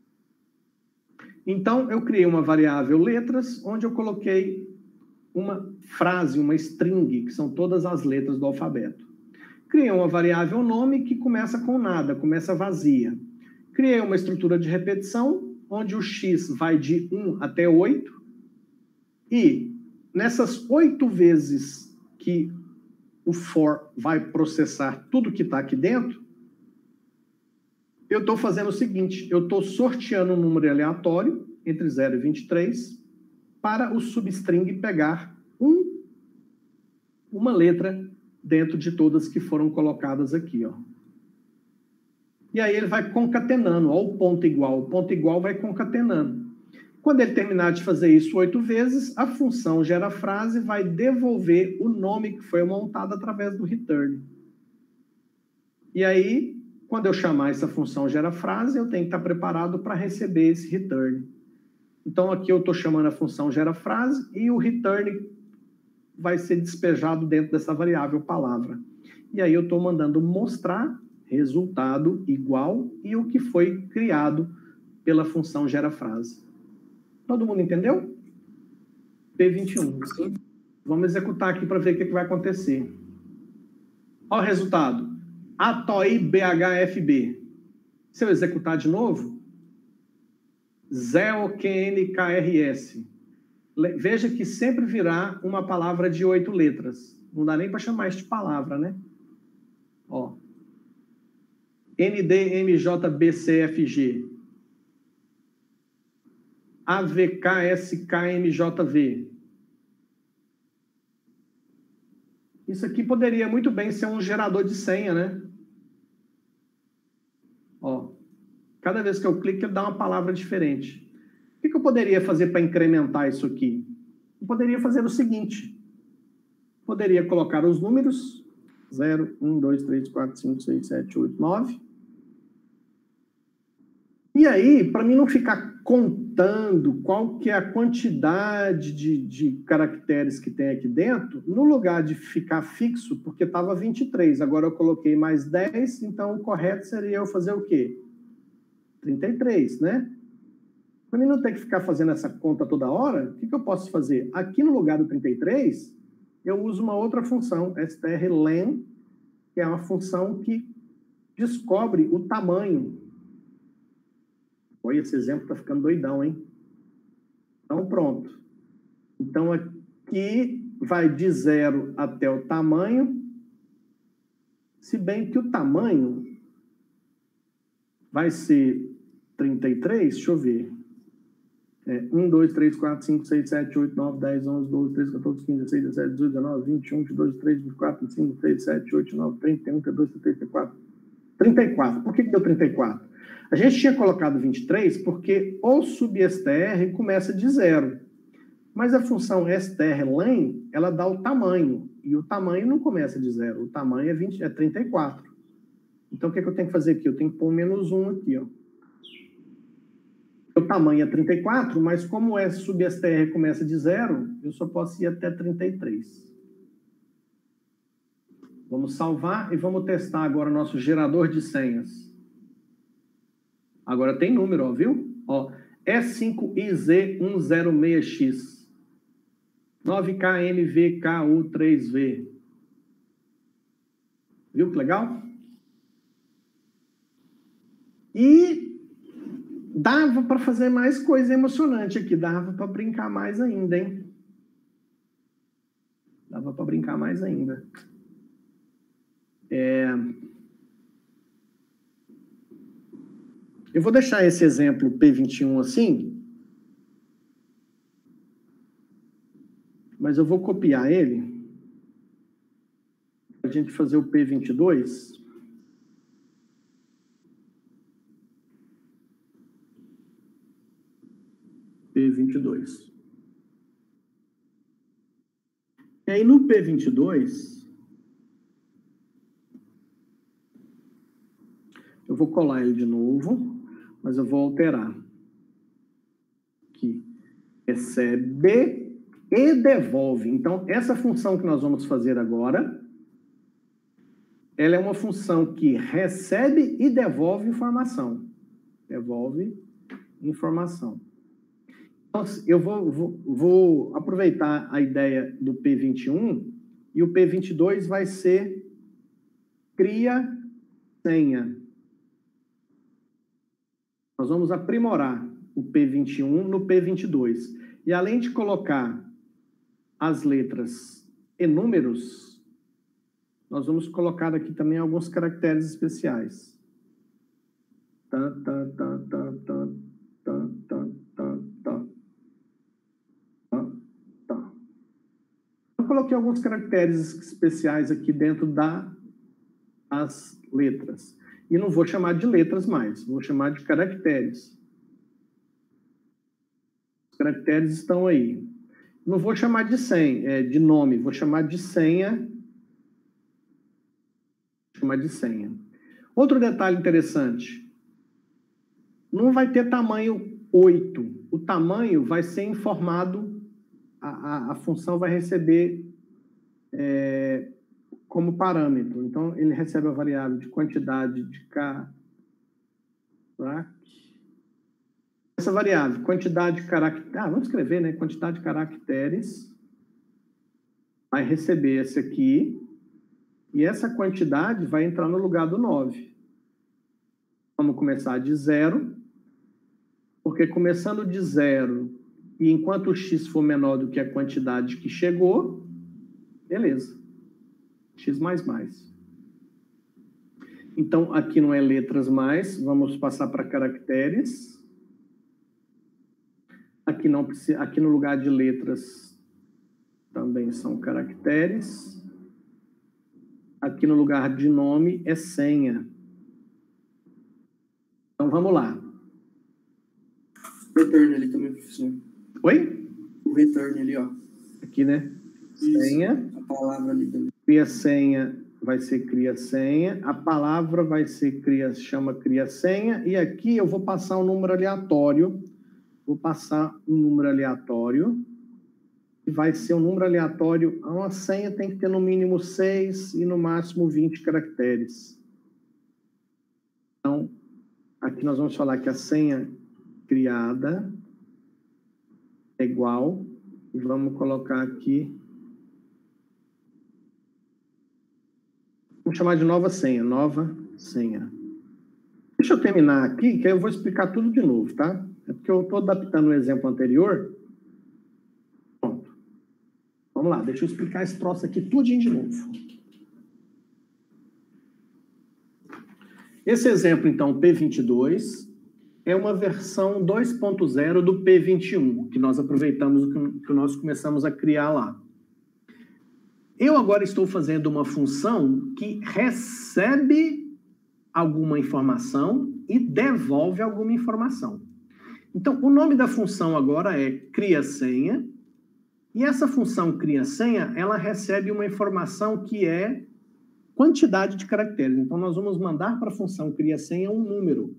Então, eu criei uma variável letras, onde eu coloquei uma frase, uma string, que são todas as letras do alfabeto. Criei uma variável nome que começa com nada, começa vazia. Criei uma estrutura de repetição, onde o x vai de um até oito, e nessas oito vezes que o for vai processar tudo que está aqui dentro, eu estou fazendo o seguinte, eu estou sorteando um número aleatório entre zero e vinte e três para o substring pegar um, uma letra dentro de todas que foram colocadas aqui, ó. E aí ele vai concatenando, ó, o ponto igual, o ponto igual vai concatenando. Quando ele terminar de fazer isso oito vezes, a função gera frase vai devolver o nome que foi montado através do return. E aí, quando eu chamar essa função gera frase, eu tenho que estar preparado para receber esse return. Então, aqui eu estou chamando a função gera frase e o return vai ser despejado dentro dessa variável palavra. E aí eu estou mandando mostrar resultado igual e o que foi criado pela função gera frase. Todo mundo entendeu? P vinte e um. Sim. Vamos executar aqui para ver o que, que vai acontecer. Olha o resultado. A T O I B H F B. Se eu executar de novo, Z O Q N K R S. Veja que sempre virá uma palavra de oito letras. Não dá nem para chamar isso de palavra, né? Ó. N D M J B C F G. A V K S K M J V. Isso aqui poderia muito bem ser um gerador de senha, né? Ó. Cada vez que eu clico, ele dá uma palavra diferente. O que eu poderia fazer para incrementar isso aqui? Eu poderia fazer o seguinte. Poderia colocar os números zero, um, dois, três, quatro, cinco, seis, sete, oito, nove. E aí, para mim não ficar contando qual que é a quantidade de, de caracteres que tem aqui dentro, no lugar de ficar fixo, porque estava vinte e três, agora eu coloquei mais dez, então o correto seria eu fazer o quê? trinta e três, né? Para mim não ter que ficar fazendo essa conta toda hora, o que, que eu posso fazer? Aqui no lugar do trinta e três, eu uso uma outra função, strlen, que é uma função que descobre o tamanho. Olha, esse exemplo está ficando doidão, hein? Então, pronto. Então, aqui vai de zero até o tamanho, se bem que o tamanho vai ser trinta e três, deixa eu ver. É, um, dois, três, quatro, cinco, seis, sete, oito, nove, dez, onze, doze, treze, quatorze, quinze, dezesseis, dezessete, dezoito, dezenove, vinte e um, vinte e dois, vinte e três, vinte e quatro, vinte e cinco, vinte e seis, vinte e sete, vinte e oito, vinte e nove, trinta, trinta e um, trinta e dois, trinta e quatro. trinta e quatro. Por que que deu trinta e quatro? A gente tinha colocado vinte e três porque o substr começa de zero. Mas a função strlen, ela dá o tamanho. E o tamanho não começa de zero. O tamanho é, vinte, é trinta e quatro. Então, o que, que eu tenho que fazer aqui? Eu tenho que pôr menos um aqui, ó. O tamanho é trinta e quatro, mas como o substr começa de zero, eu só posso ir até trinta e três. Vamos salvar e vamos testar agora o nosso gerador de senhas. Agora tem número, ó, viu? Ó, E cinco I Z um zero seis X, nove K M V K U três V. Viu que legal? E dava para fazer mais coisa emocionante aqui, dava para brincar mais ainda, hein? Dava para brincar mais ainda. É... Eu vou deixar esse exemplo P vinte e um assim, mas eu vou copiar ele para a gente fazer o P vinte e dois. P vinte e dois. E aí, no P vinte e dois, eu vou colar ele de novo, mas eu vou alterar. Aqui. Recebe e devolve. Então, essa função que nós vamos fazer agora, ela é uma função que recebe e devolve informação. Devolve informação. Então, eu vou, vou, vou aproveitar a ideia do P vinte e um e o P vinte e dois vai ser cria senha. Nós vamos aprimorar o P vinte e um no P vinte e dois. E além de colocar as letras e números, nós vamos colocar aqui também alguns caracteres especiais. Tá, tá, tá, tá, tá, tá, tá, tá, tá. Tá. Eu coloquei alguns caracteres especiais aqui dentro das letras. E não vou chamar de letras mais, vou chamar de caracteres. Os caracteres estão aí. Não vou chamar de senha, é, de nome, vou chamar de senha. Vou chamar de senha. Outro detalhe interessante. Não vai ter tamanho oito. O tamanho vai ser informado, a, a, a função vai receber é, como parâmetro. Então, ele recebe a variável de quantidade de K. Essa variável, quantidade de caracteres. Ah, vamos escrever, né? Quantidade de caracteres. Vai receber esse aqui. E essa quantidade vai entrar no lugar do nove. Vamos começar de zero. Porque começando de zero, e enquanto o x for menor do que a quantidade que chegou, beleza. X mais mais. Então, aqui não é letras mais, vamos passar para caracteres. Aqui, não precisa, aqui no lugar de letras também são caracteres. Aqui no lugar de nome é senha. Então, vamos lá. O return ali também, professor. Oi? O return ali, ó. Aqui, né? Isso. Senha. A palavra ali também. Cria senha vai ser cria senha. A palavra vai ser cria, chama cria senha. E aqui eu vou passar um número aleatório. Vou passar um número aleatório. E vai ser um número aleatório. Uma senha tem que ter no mínimo seis e no máximo vinte caracteres. Então, aqui nós vamos falar que a senha criada é igual, e vamos colocar aqui, vamos chamar de nova senha, nova senha. Deixa eu terminar aqui, que aí eu vou explicar tudo de novo, tá? É porque eu estou adaptando o exemplo anterior. Pronto. Vamos lá, deixa eu explicar esse troço aqui tudinho de novo. Esse exemplo, então, P vinte e dois, é uma versão dois ponto zero do P vinte e um, que nós aproveitamos, que nós começamos a criar lá. Eu agora estou fazendo uma função que recebe alguma informação e devolve alguma informação. Então, o nome da função agora é cria-senha, e essa função cria-senha, ela recebe uma informação que é quantidade de caracteres. Então, nós vamos mandar para a função cria-senha um número.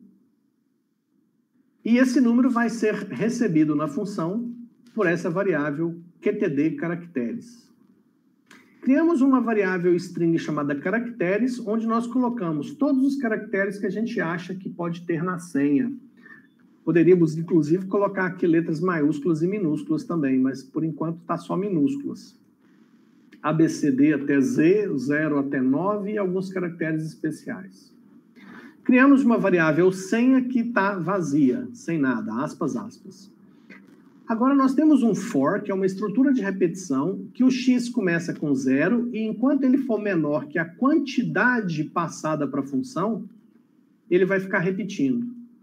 E esse número vai ser recebido na função por essa variável qtd caracteres. Criamos uma variável string chamada caracteres, onde nós colocamos todos os caracteres que a gente acha que pode ter na senha. Poderíamos, inclusive, colocar aqui letras maiúsculas e minúsculas também, mas, por enquanto, está só minúsculas. A B C D até Z, zero até nove e alguns caracteres especiais. Criamos uma variável senha que está vazia, sem nada, aspas, aspas. Agora nós temos um for, que é uma estrutura de repetição, que o x começa com zero, e enquanto ele for menor que a quantidade passada para a função, ele vai ficar repetindo.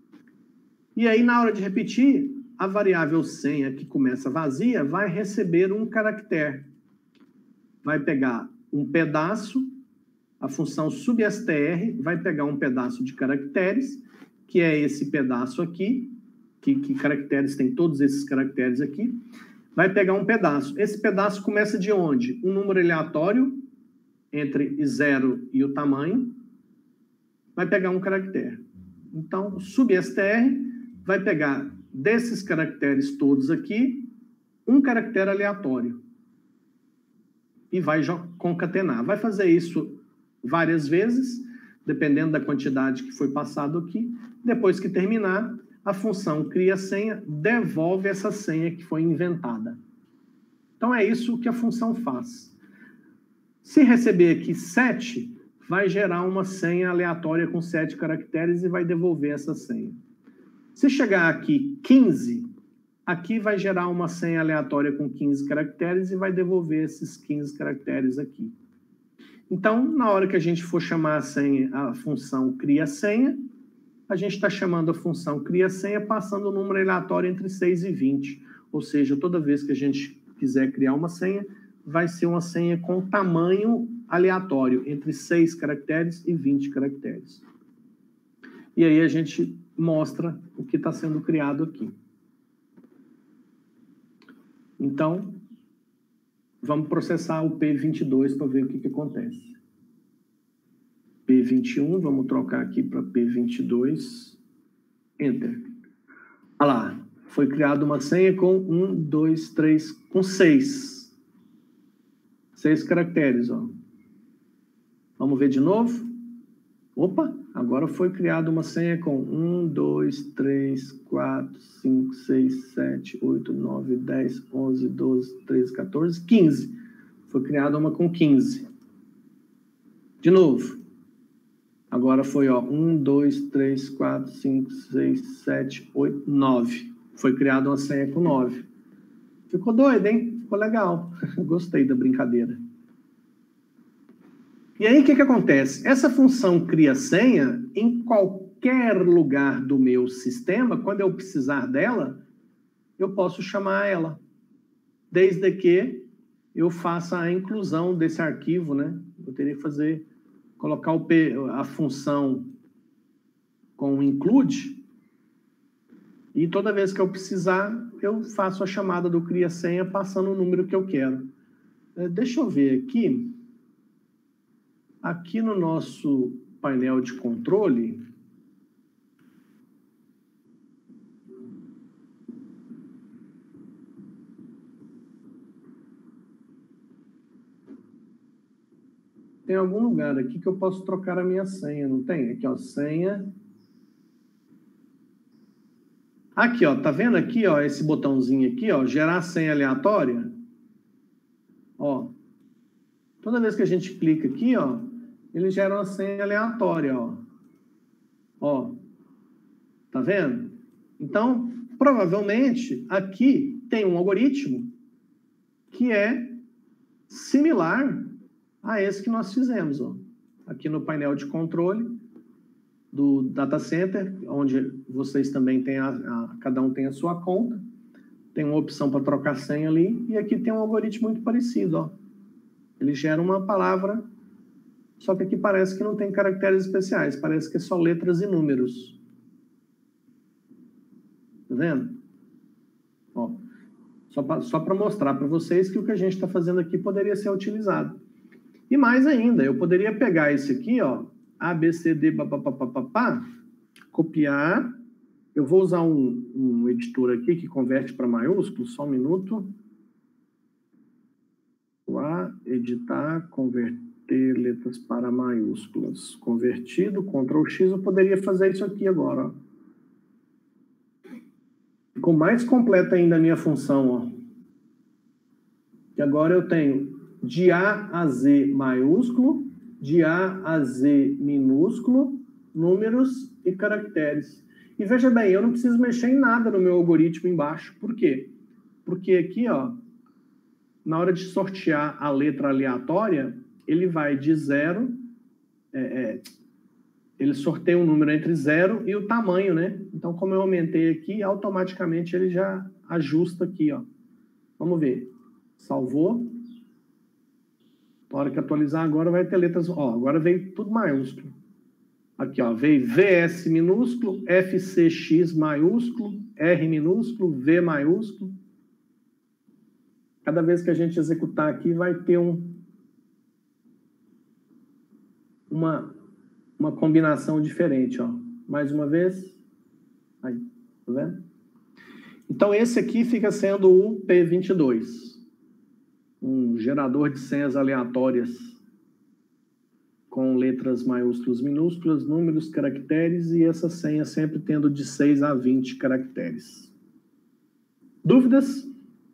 E aí, na hora de repetir, a variável senha, que começa vazia, vai receber um caractere. Vai pegar um pedaço, a função substr vai pegar um pedaço de caracteres, que é esse pedaço aqui, que, que caracteres tem todos esses caracteres aqui, vai pegar um pedaço. Esse pedaço começa de onde? Um número aleatório, entre zero e o tamanho, vai pegar um caractere. Então, o substr vai pegar desses caracteres todos aqui, um caractere aleatório. E vai concatenar. Vai fazer isso várias vezes, dependendo da quantidade que foi passado aqui. Depois que terminar, a função cria senha, devolve essa senha que foi inventada. Então, é isso que a função faz. Se receber aqui sete, vai gerar uma senha aleatória com sete caracteres e vai devolver essa senha. Se chegar aqui quinze, aqui vai gerar uma senha aleatória com quinze caracteres e vai devolver esses quinze caracteres aqui. Então, na hora que a gente for chamar a senha, a função cria senha, a gente está chamando a função cria senha passando o número aleatório entre seis e vinte. Ou seja, toda vez que a gente quiser criar uma senha, vai ser uma senha com tamanho aleatório, entre seis caracteres e vinte caracteres. E aí a gente mostra o que está sendo criado aqui. Então, vamos processar o P vinte e dois para ver o que, que acontece. P vinte e um, vamos trocar aqui para P vinte e dois. Enter. Olha lá, foi criada uma senha com um, dois, três, com seis. Seis caracteres, ó. Vamos ver de novo? Opa, agora foi criada uma senha com um, dois, três, quatro, cinco, seis, sete, oito, nove, dez, onze, doze, treze, quatorze, quinze. Foi criada uma com quinze. De novo. Agora foi, ó, um, dois, três, quatro, cinco, seis, sete, oito, nove. Foi criada uma senha com nove. Ficou doido, hein? Ficou legal. Gostei da brincadeira. E aí, o que que acontece? Essa função cria senha, em qualquer lugar do meu sistema, quando eu precisar dela, eu posso chamar ela. Desde que eu faça a inclusão desse arquivo, né? Eu teria que fazer, colocar o P, a função com include, e toda vez que eu precisar, eu faço a chamada do cria senha passando o número que eu quero. Deixa eu ver aqui. Aqui no nosso painel de controle, tem algum lugar aqui que eu posso trocar a minha senha, não tem? Aqui, ó, senha. Aqui, ó, tá vendo aqui, ó, esse botãozinho aqui, ó, gerar senha aleatória? Ó, toda vez que a gente clica aqui, ó, ele gera uma senha aleatória, ó. Ó, tá vendo? Então, provavelmente, aqui tem um algoritmo que é similar a esse que nós fizemos, ó. Aqui no painel de controle do data center, onde vocês também têm, a, a, cada um tem a sua conta, tem uma opção para trocar senha ali, e aqui tem um algoritmo muito parecido, ó. Ele gera uma palavra, só que aqui parece que não tem caracteres especiais, parece que é só letras e números. Tá vendo? Ó, só para mostrar para vocês que o que a gente está fazendo aqui poderia ser utilizado. E mais ainda, eu poderia pegar esse aqui, ó, A, B, C, D, papapá, copiar. Eu vou usar um, um editor aqui que converte para maiúsculo, só um minuto. A, editar, converter letras para maiúsculas. Convertido, control X, eu poderia fazer isso aqui agora, ó. Ficou mais completa ainda a minha função, ó. E agora eu tenho de A a Z maiúsculo, de A a Z minúsculo, números e caracteres. E veja bem, eu não preciso mexer em nada no meu algoritmo embaixo. Por quê? Porque aqui, ó, na hora de sortear a letra aleatória, ele vai de zero, é, é, ele sorteia um número entre zero e o tamanho, né? Então, como eu aumentei aqui, automaticamente ele já ajusta aqui, ó. Vamos ver. Salvou. Na hora que atualizar agora vai ter letras, ó, agora veio tudo maiúsculo. Aqui, ó, veio V S minúsculo, F C X maiúsculo, R minúsculo, V maiúsculo. Cada vez que a gente executar aqui vai ter um, uma, uma combinação diferente, ó. Mais uma vez. Aí, tá vendo? Então, esse aqui fica sendo o P vinte e dois. Um gerador de senhas aleatórias com letras maiúsculas, minúsculas, números, caracteres, e essa senha sempre tendo de seis a vinte caracteres. Dúvidas?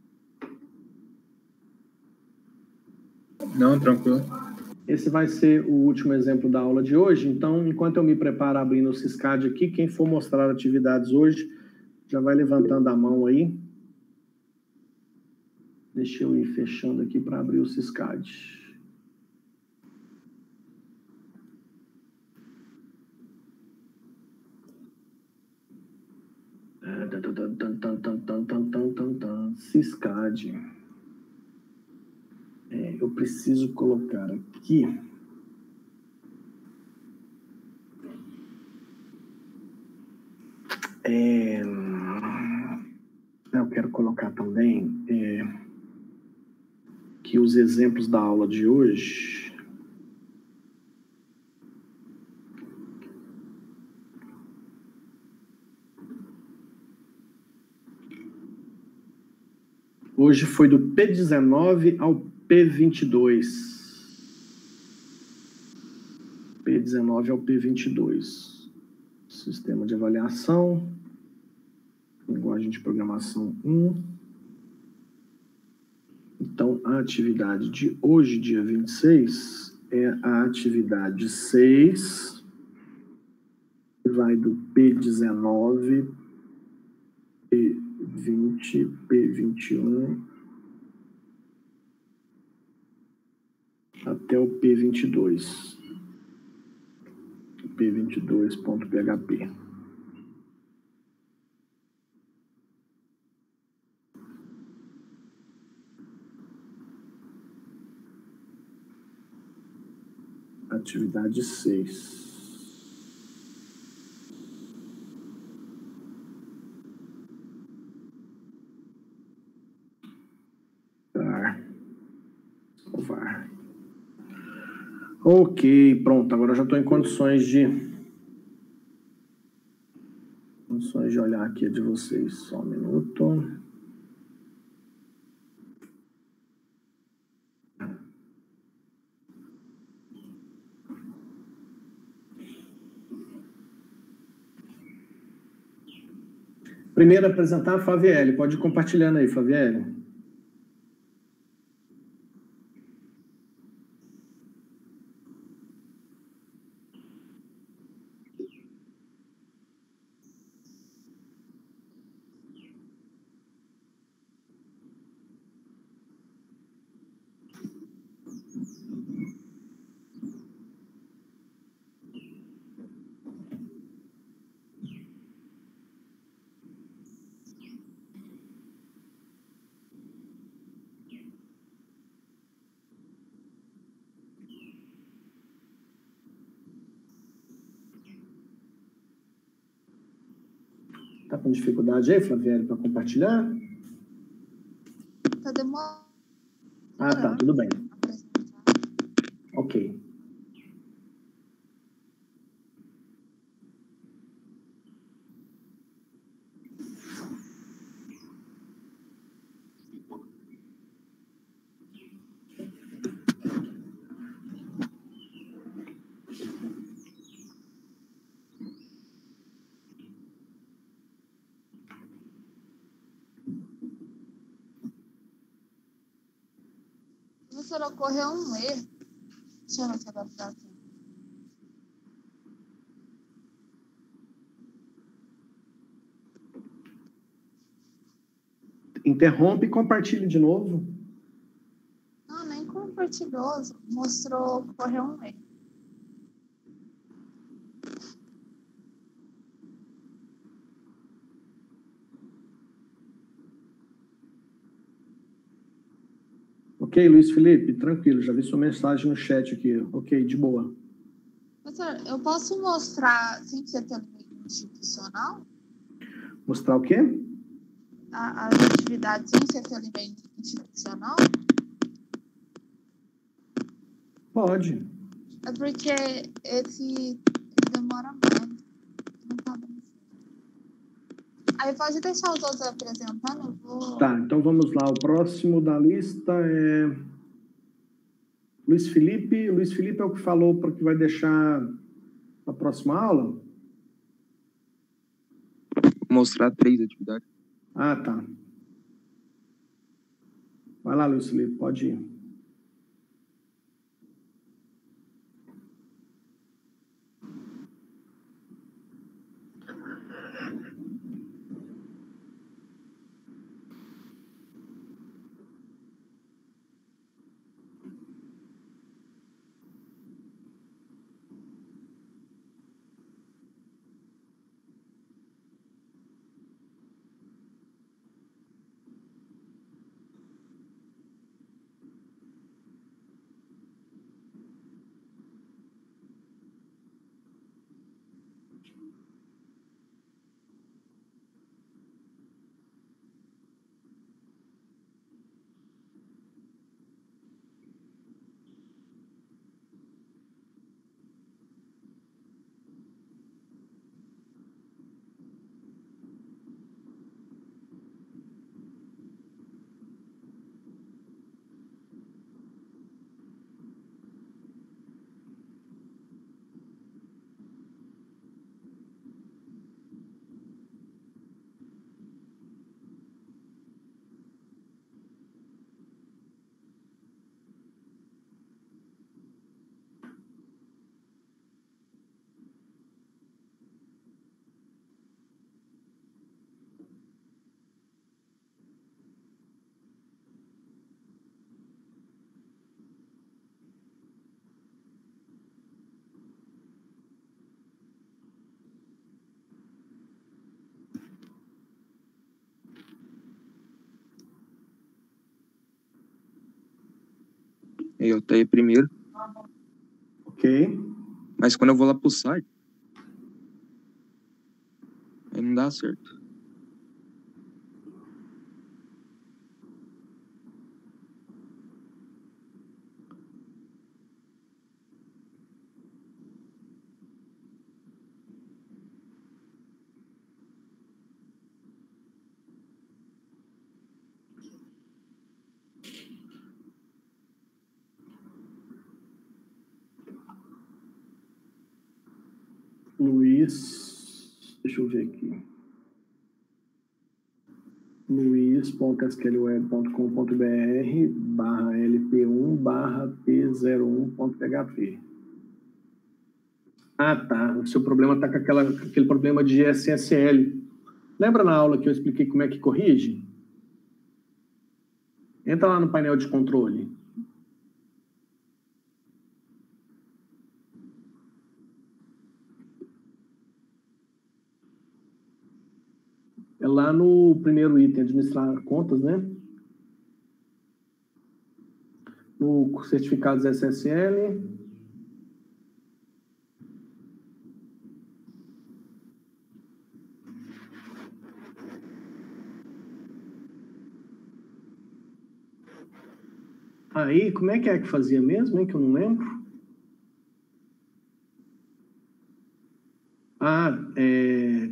Não, tranquilo. Esse vai ser o último exemplo da aula de hoje. Então, enquanto eu me preparo abrindo o Syscad aqui, quem for mostrar atividades hoje, já vai levantando a mão aí. Deixa eu ir fechando aqui para abrir o Syscad. Syscad. É, eu preciso colocar aqui. É, eu quero colocar também é, que os exemplos da aula de hoje. Hoje foi do P dezenove ao P vinte e dois. P dezenove ao P vinte e dois. Sistema de avaliação. Linguagem de programação um. Então, a atividade de hoje, dia vinte e seis, é a atividade seis, que vai do P dezenove, P vinte, P vinte e um, até o P vinte e dois. P vinte e dois ponto P H P. Atividade seis. Var. Salvar. Ok, pronto. Agora eu já estou em condições de... Condições de olhar aqui a de vocês. Só um minuto. Primeiro apresentar a Flaviele. Pode ir compartilhando aí, Flaviele. Tá com dificuldade aí, Flaviele, para compartilhar? Tá demorando. Ah, tá, tudo bem. Ok. Professor, ocorreu um erro. Deixa eu ver se agora tá aqui. Interrompe e compartilhe de novo. Não, nem compartilhou. Mostrou que ocorreu um erro. Ok, Luiz Felipe, tranquilo, já vi sua mensagem no chat aqui. Ok, de boa. Professor, eu posso mostrar sem ser pelo meio institucional? Mostrar o quê? A, as atividades sem ser pelo meio institucional? Pode. É porque esse demora mais. Não tá dando certo. Aí pode deixar os outros apresentando, eu vou... Tá, então vamos lá. O próximo da lista é Luiz Felipe. Luiz Felipe é o que falou para que vai deixar a próxima aula? Mostrar três atividades. Ah, tá. Vai lá, Luiz Felipe, pode ir. Eu até primeiro. Ok. Mas quando eu vou lá pro site, aí não dá certo. Luiz, deixa eu ver aqui. luiz ponto s q l web ponto com ponto b r barra l p um barra p zero um ponto p h p. Ah, tá. O seu problema está com aquela, aquele problema de S S L. Lembra na aula que eu expliquei como é que corrige? Entra lá no painel de controle. É lá no primeiro item, administrar contas, né? No certificados S S L. Aí, como é que é que fazia mesmo, hein? Que eu não lembro. Ah, é...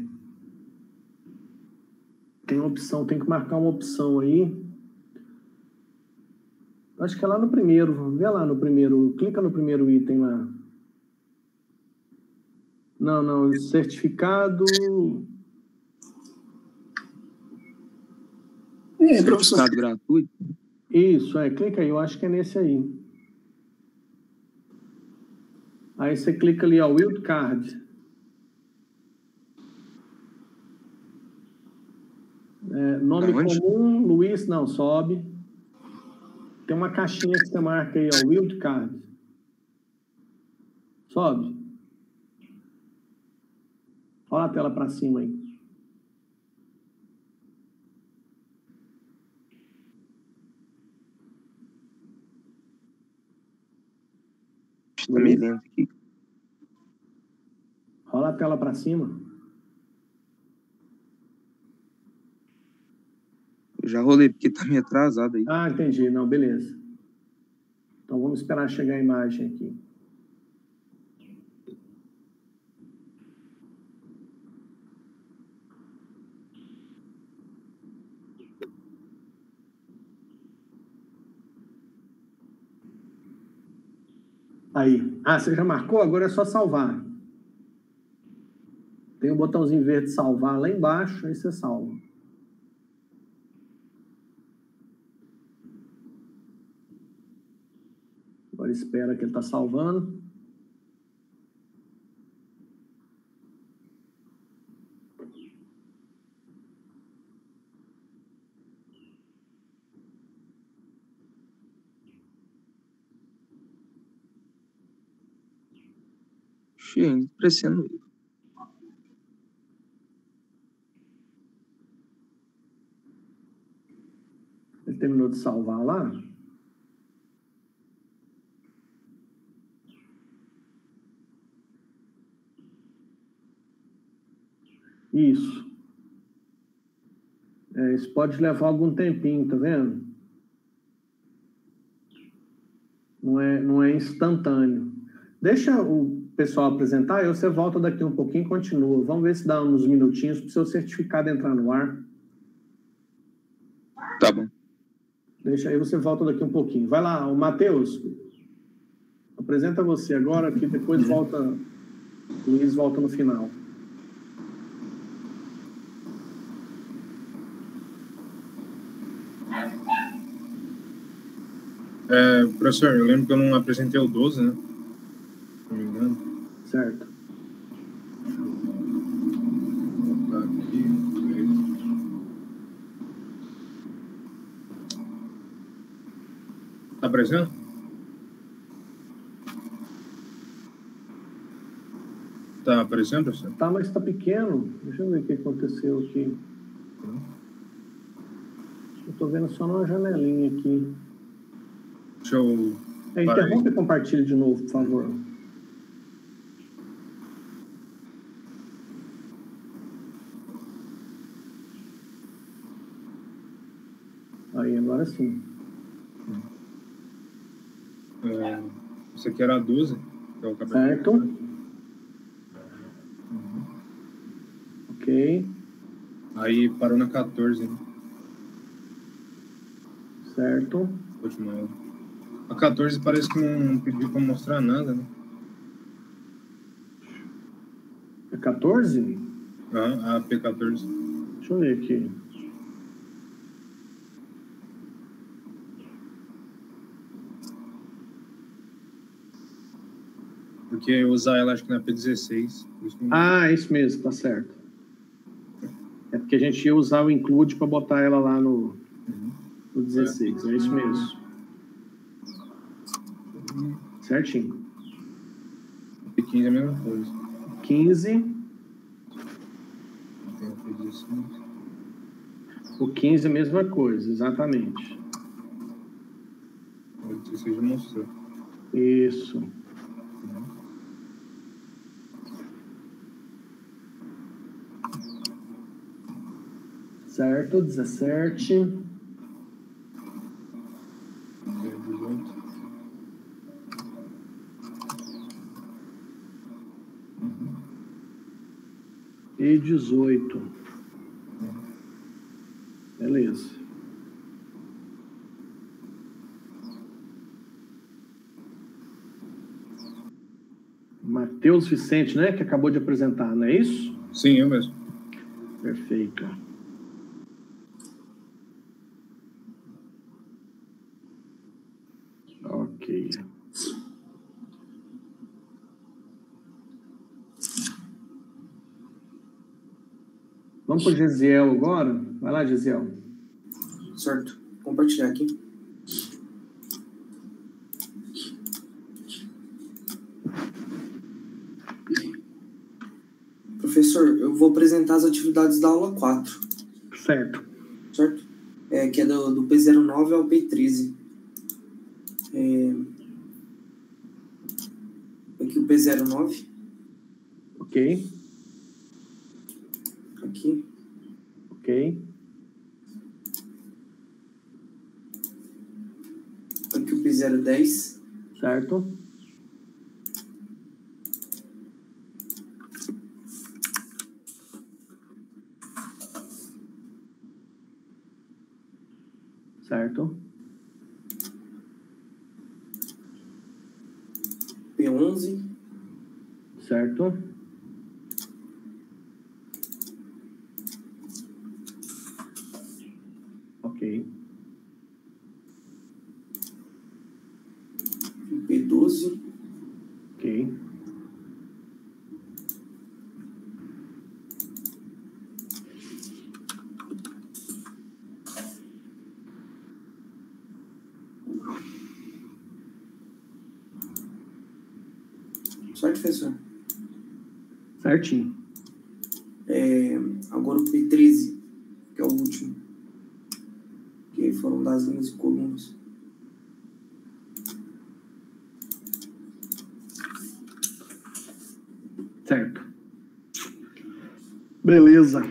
tem uma opção, tem que marcar uma opção aí. Acho que é lá no primeiro, vamos ver lá no primeiro, clica no primeiro item lá. Não, não, certificado... É, professor. Certificado gratuito. Isso, é, clica aí, eu acho que é nesse aí. Aí você clica ali, ó, Wildcard. É, nome Aonde? comum, Luiz, não, sobe. Tem uma caixinha que você marca aí, ó, Wildcard. Sobe. Olha a tela para cima aí. Tá meio lento aqui. Rola a tela para cima. Eu já rolei, porque tá meio atrasado aí. Ah, entendi. Não, beleza. Então vamos esperar chegar a imagem aqui. Aí. Ah, você já marcou? Agora é só salvar. Tem um botãozinho verde salvar lá embaixo, aí você salva. Agora espera que ele está salvando. Cheio, crescendo. Ele terminou de salvar lá. Isso. É, isso pode levar algum tempinho, tá vendo? Não é, não é instantâneo. Deixa o pessoal apresentar, aí você volta daqui um pouquinho e continua. Vamos ver se dá uns minutinhos para o seu certificado entrar no ar. Tá bom. Deixa aí, você volta daqui um pouquinho. Vai lá, o Matheus. Apresenta você agora, que depois volta... O Luiz volta no final. É, professor, eu lembro que eu não apresentei o doze, né? Se não me engano. Certo. Vou botar aqui. Tá aparecendo? Tá aparecendo, professor? Tá, mas tá pequeno. Deixa eu ver o que aconteceu aqui. Eu tô vendo só numa janelinha aqui. Deixa eu... É, interrompe e compartilhe de novo, por favor. Aí, agora sim. É, isso aqui era a doze. Que eu acabei Certo. de... Ok. Aí parou na quatorze, né? Certo. Última aula. A quatorze parece que não pediu para mostrar nada, né? É quatorze? Ah, a P quatorze. Deixa eu ver aqui. porque eu usar ela acho que na P dezesseis. Por isso que não- Ah, isso mesmo, tá certo. É porque a gente ia usar o include para botar ela lá no, no dezesseis. É isso mesmo. Certinho. P quinze é a mesma coisa. quinze. Tem a P dezesseis. O quinze é a mesma coisa, exatamente. O dezesseis já mostrou. Isso. Certo, dezessete. dezoito. E dezoito. Beleza. Matheus Vicente, né? Que acabou de apresentar, não é isso? Sim, eu mesmo. Perfeito. Ok. Vamos para o Gesiel agora? Vai lá, Gesiel. Certo. Compartilhar aqui. Professor, eu vou apresentar as atividades da aula quatro, Certo. certo? É, que é do, do P zero nove ao P treze. É, aqui o P zero nove. Ok. Aqui. Ok. Aqui o P zero dez. Certo. Certo. P onze. Certo. Ok. P doze. Ok. Certo, professor? Certinho. É, agora o P treze, que é o último. Que foram das linhas e colunas. Certo. Beleza.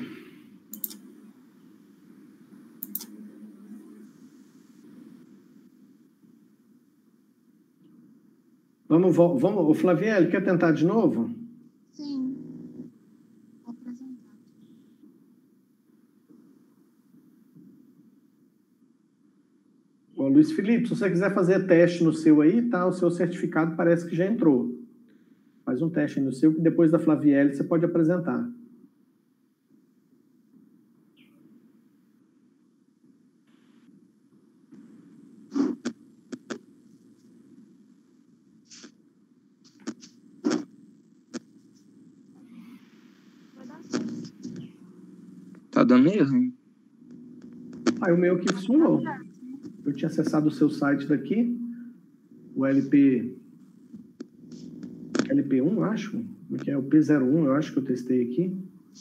Vamos, vo- vamos. O Flaviel, quer tentar de novo? Sim. Vou apresentar. Ô, Luiz Felipe, se você quiser fazer teste no seu aí, tá? O seu certificado parece que já entrou. Faz um teste aí no seu, que depois da Flavielle você pode apresentar. Vai dar certo. Tá dando erro, hein? Aí o meu aqui funcionou. Eu tinha acessado o seu site daqui, o L P, L P um, acho, que é o P zero um, eu acho que eu testei aqui.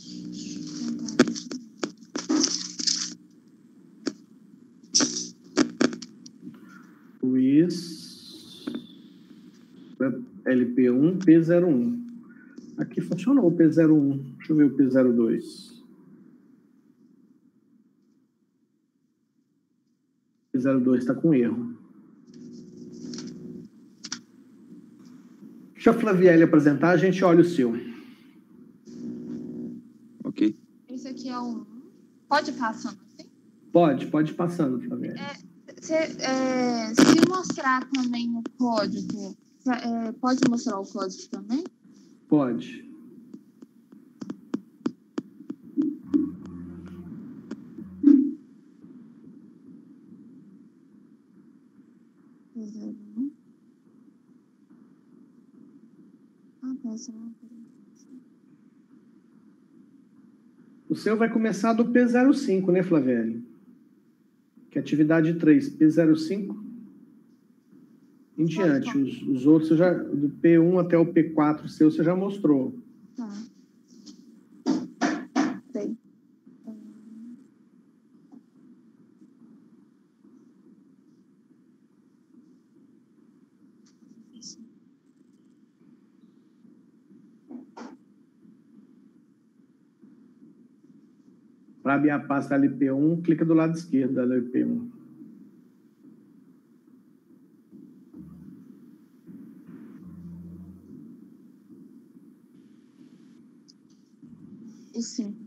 Luiz, L P um, P zero um. Aqui funcionou o P zero um. Deixa eu ver o P zero dois. P zero dois está com erro. Deixa a Flavielle apresentar, a gente olha o seu. Ok. Esse aqui é o um. Pode ir passando assim? Pode, pode ir passando, Flavielle. Se, é, se mostrar também o código, é, pode mostrar o código também? Pode. Essa não. O seu vai começar do P zero cinco, né, Flavelli? Que é atividade três, P zero cinco. Em diante, os, os outros, você já, do P um até o P quatro seu, você já mostrou. Tá. Sei. Para abrir a pasta L P um, clica do lado esquerdo da L P um. O cinco.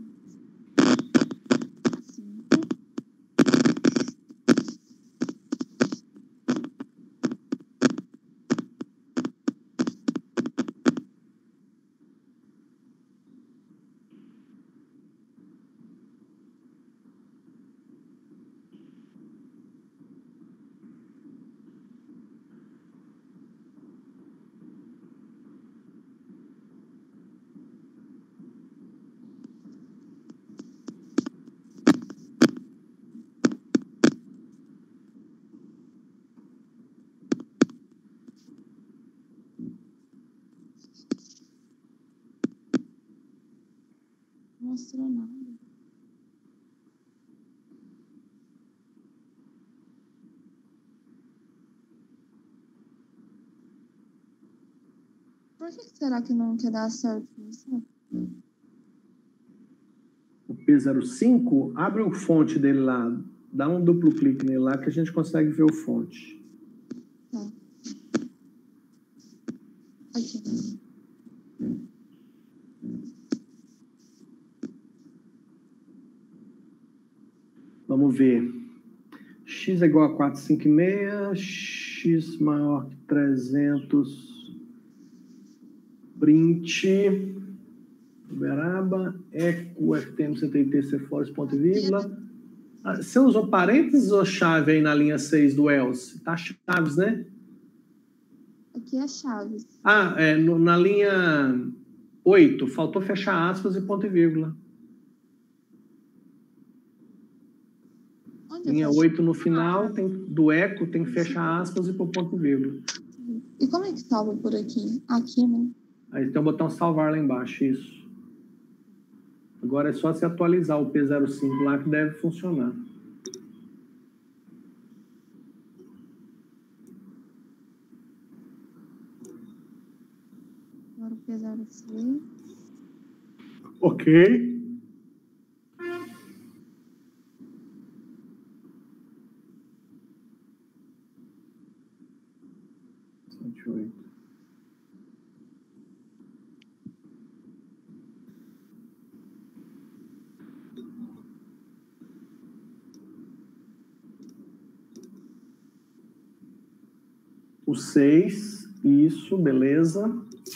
Não mostrou nada. Por que será que não quer dar certo isso? O P zero cinco, abre o fonte dele lá, dá um duplo clique nele lá que a gente consegue ver o fonte. Tá. Aqui. Vamos ver. X é igual a quatrocentos e cinquenta e seis, x maior que trezentos, print, Uberaba, eco, F T M C T T, Cefores, ponto e vírgula. Ah, você usou parênteses ou chave aí na linha seis do Else? Tá chaves, né? Aqui é chaves. Ah, é, no, na linha oito, faltou fechar aspas e ponto e vírgula. Onde Linha eu tô? oito no final, tem, do eco, tem que fechar aspas e por ponto e vírgula. E como é que salva por aqui? Aqui, né? Aí tem o botão salvar lá embaixo, isso. Agora é só se atualizar o P zero cinco lá que deve funcionar. Agora o P zero seis. Ok. cento e oito. O seis, isso, beleza.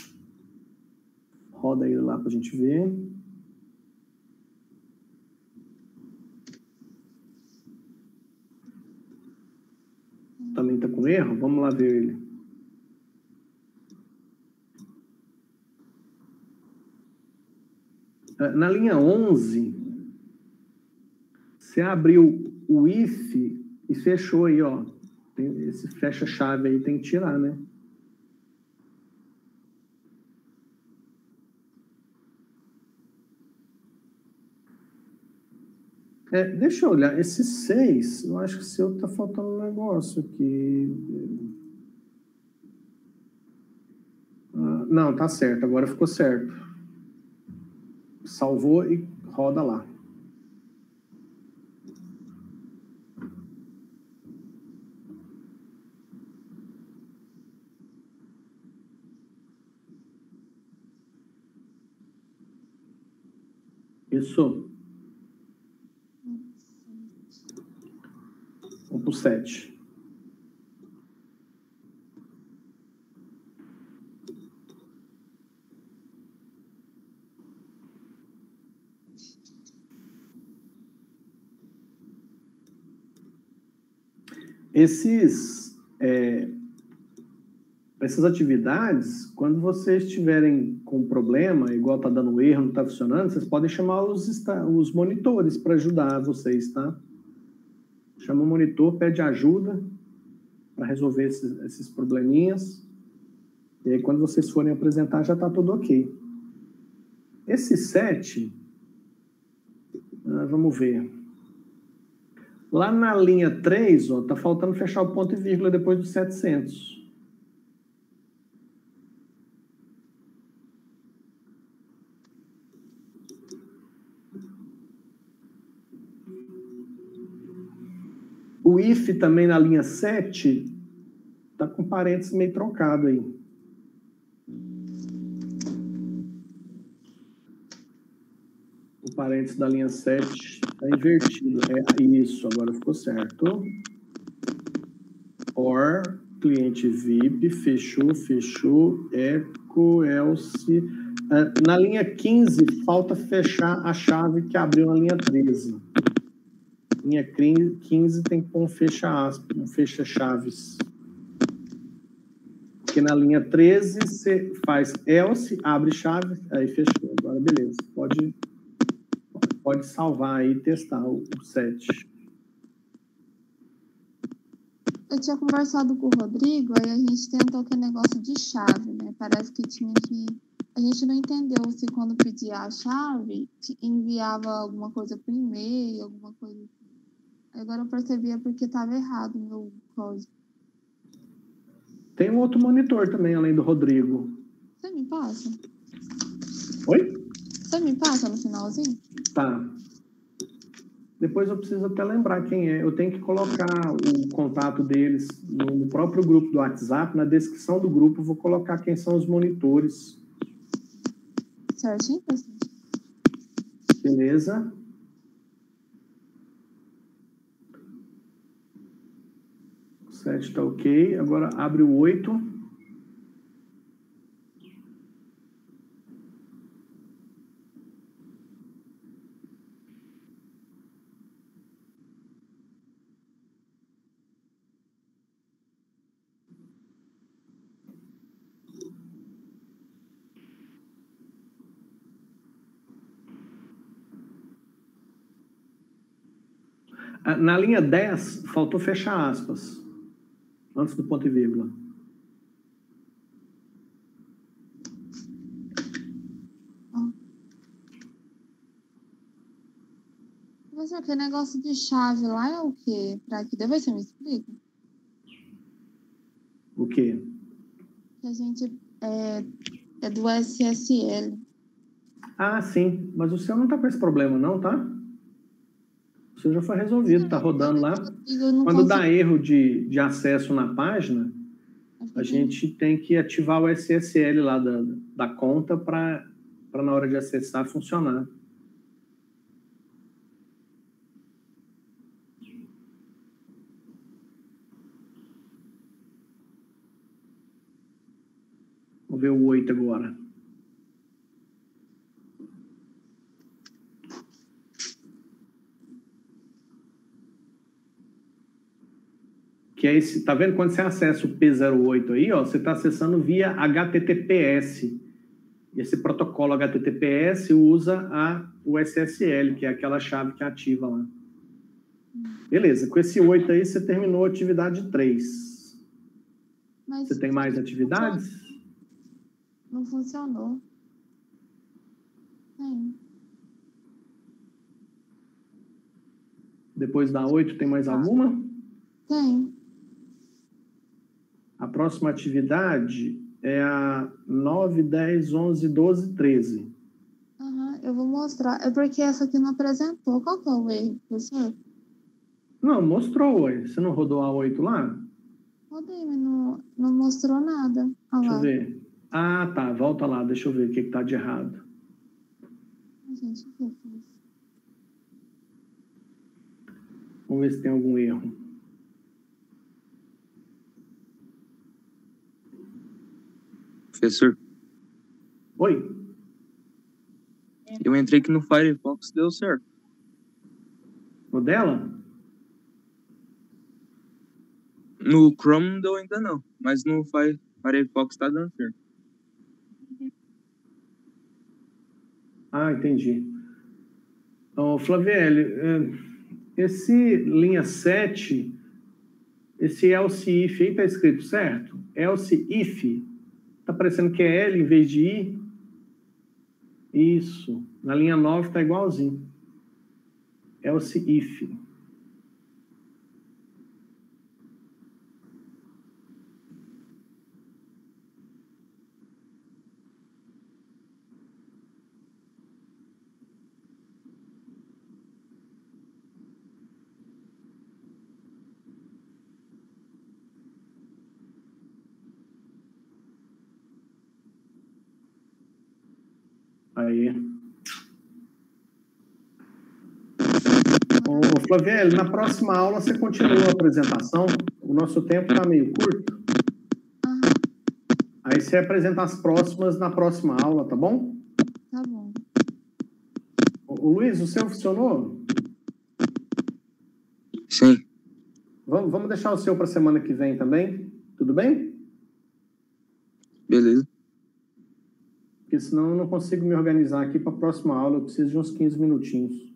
Roda ele lá para a gente ver. Também está com erro? Vamos lá ver ele. Na linha onze, você abriu o if e fechou aí, ó. Tem esse fecha-chave aí, tem que tirar, né? É, deixa eu olhar. Esse seis, eu acho que o seu tá faltando um negócio aqui. Ah, não, tá certo. Agora ficou certo. Salvou e roda lá. Isso. Vamos para o sete. Esses... É, essas atividades, quando vocês estiverem com problema, igual está dando erro, não está funcionando, vocês podem chamar os, os monitores para ajudar vocês, tá? Chama o monitor, pede ajuda para resolver esses, esses probleminhas. E aí, quando vocês forem apresentar, já está tudo ok. Esse sete, ah, vamos ver. Lá na linha três, ó, tá faltando fechar o ponto e vírgula depois dos setecentos. O if também na linha sete tá com parênteses meio trocado aí. O parênteses da linha sete está invertido. É isso, agora ficou certo. Or, cliente V I P, fechou, fechou, eco, else. Na linha quinze, falta fechar a chave que abriu na linha treze. Linha quinze tem que pôr um fecha-aspas, um fecha-chaves. Porque na linha treze, você faz else, abre chave, aí fechou. Agora, beleza. Pode, pode salvar aí e testar o, o sete. Eu tinha conversado com o Rodrigo, aí a gente tentou aquele negócio de chave, né? Parece que tinha que... A gente não entendeu se quando pedia a chave, enviava alguma coisa por e-mail, alguma coisa assim. Agora eu percebia porque estava errado o meu código. Tem um outro monitor também, além do Rodrigo. Você me passa? Oi? Você me passa no finalzinho? Tá. Depois eu preciso até lembrar quem é. Eu tenho que colocar o contato deles no próprio grupo do WhatsApp. Na descrição do grupo eu vou colocar quem são os monitores. Certinho, pessoal? Beleza. O sete está ok. Agora abre o oito. Na linha dez, faltou fechar aspas, antes do ponto e vírgula. Professor, aquele negócio de chave lá é o quê? Para que depois você me explica? O quê? Que a gente é, é do S S L. Ah, sim. Mas o seu não tá com esse problema, não, tá? O seu já foi resolvido, tá rodando lá. Quando consigo... dá erro de, de acesso na página, a gente tem que ativar o S S L lá da, da conta para na hora de acessar funcionar. Vamos ver o oito agora. Que é esse, tá vendo? Quando você acessa o P zero oito aí, ó, você está acessando via H T T P S. Esse protocolo H T T P S usa a, o S S L, que é aquela chave que ativa lá. Beleza, com esse oito aí você terminou a atividade três. Mas você tem mais atividades? Não funcionou. Tem. Depois da oito, tem mais alguma? Tem. A próxima atividade é a nove, dez, onze, doze, treze. Uhum, eu vou mostrar. É porque essa aqui não apresentou. Qual que é o erro, professor? Não, mostrou, ué. Você não rodou a oito lá? Rodei, mas não, não mostrou nada. Olha Deixa lá. eu ver. Ah, tá. Volta lá. Deixa eu ver o que está de errado. Ai, gente, o que eu fiz? Vamos ver se tem algum erro. Professor, Oi? eu entrei aqui no Firefox, deu certo. No dela? No Chrome não deu ainda não, mas no Fire, Firefox tá dando certo. Ah, entendi. Então, Flavielli, esse linha sete, esse else if aí tá escrito certo? Else if, tá parecendo que é L em vez de I? Isso, na linha nove tá igualzinho. Else if. Aí. Ô, Flavielli, na próxima aula você continua a apresentação. O nosso tempo está meio curto. Aham, Aí você apresenta as próximas na próxima aula, tá bom? tá bom. Ô, Luiz, o seu funcionou? Sim. Vamos, vamos deixar o seu para semana que vem também? Tudo bem? Beleza. Porque senão eu não consigo me organizar aqui para a próxima aula. Eu preciso de uns quinze minutinhos.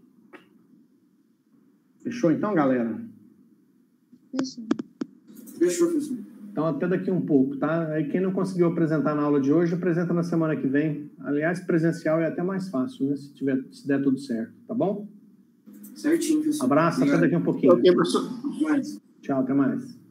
Fechou então, galera? Fechou. Fechou, professor. Então, até daqui um pouco, tá? Aí quem não conseguiu apresentar na aula de hoje, apresenta na semana que vem. Aliás, presencial é até mais fácil, né? Se, tiver, se der tudo certo, tá bom? Certinho, professor. Abraço, até daqui um pouquinho. Ok, professor. Mais. Tchau, até mais.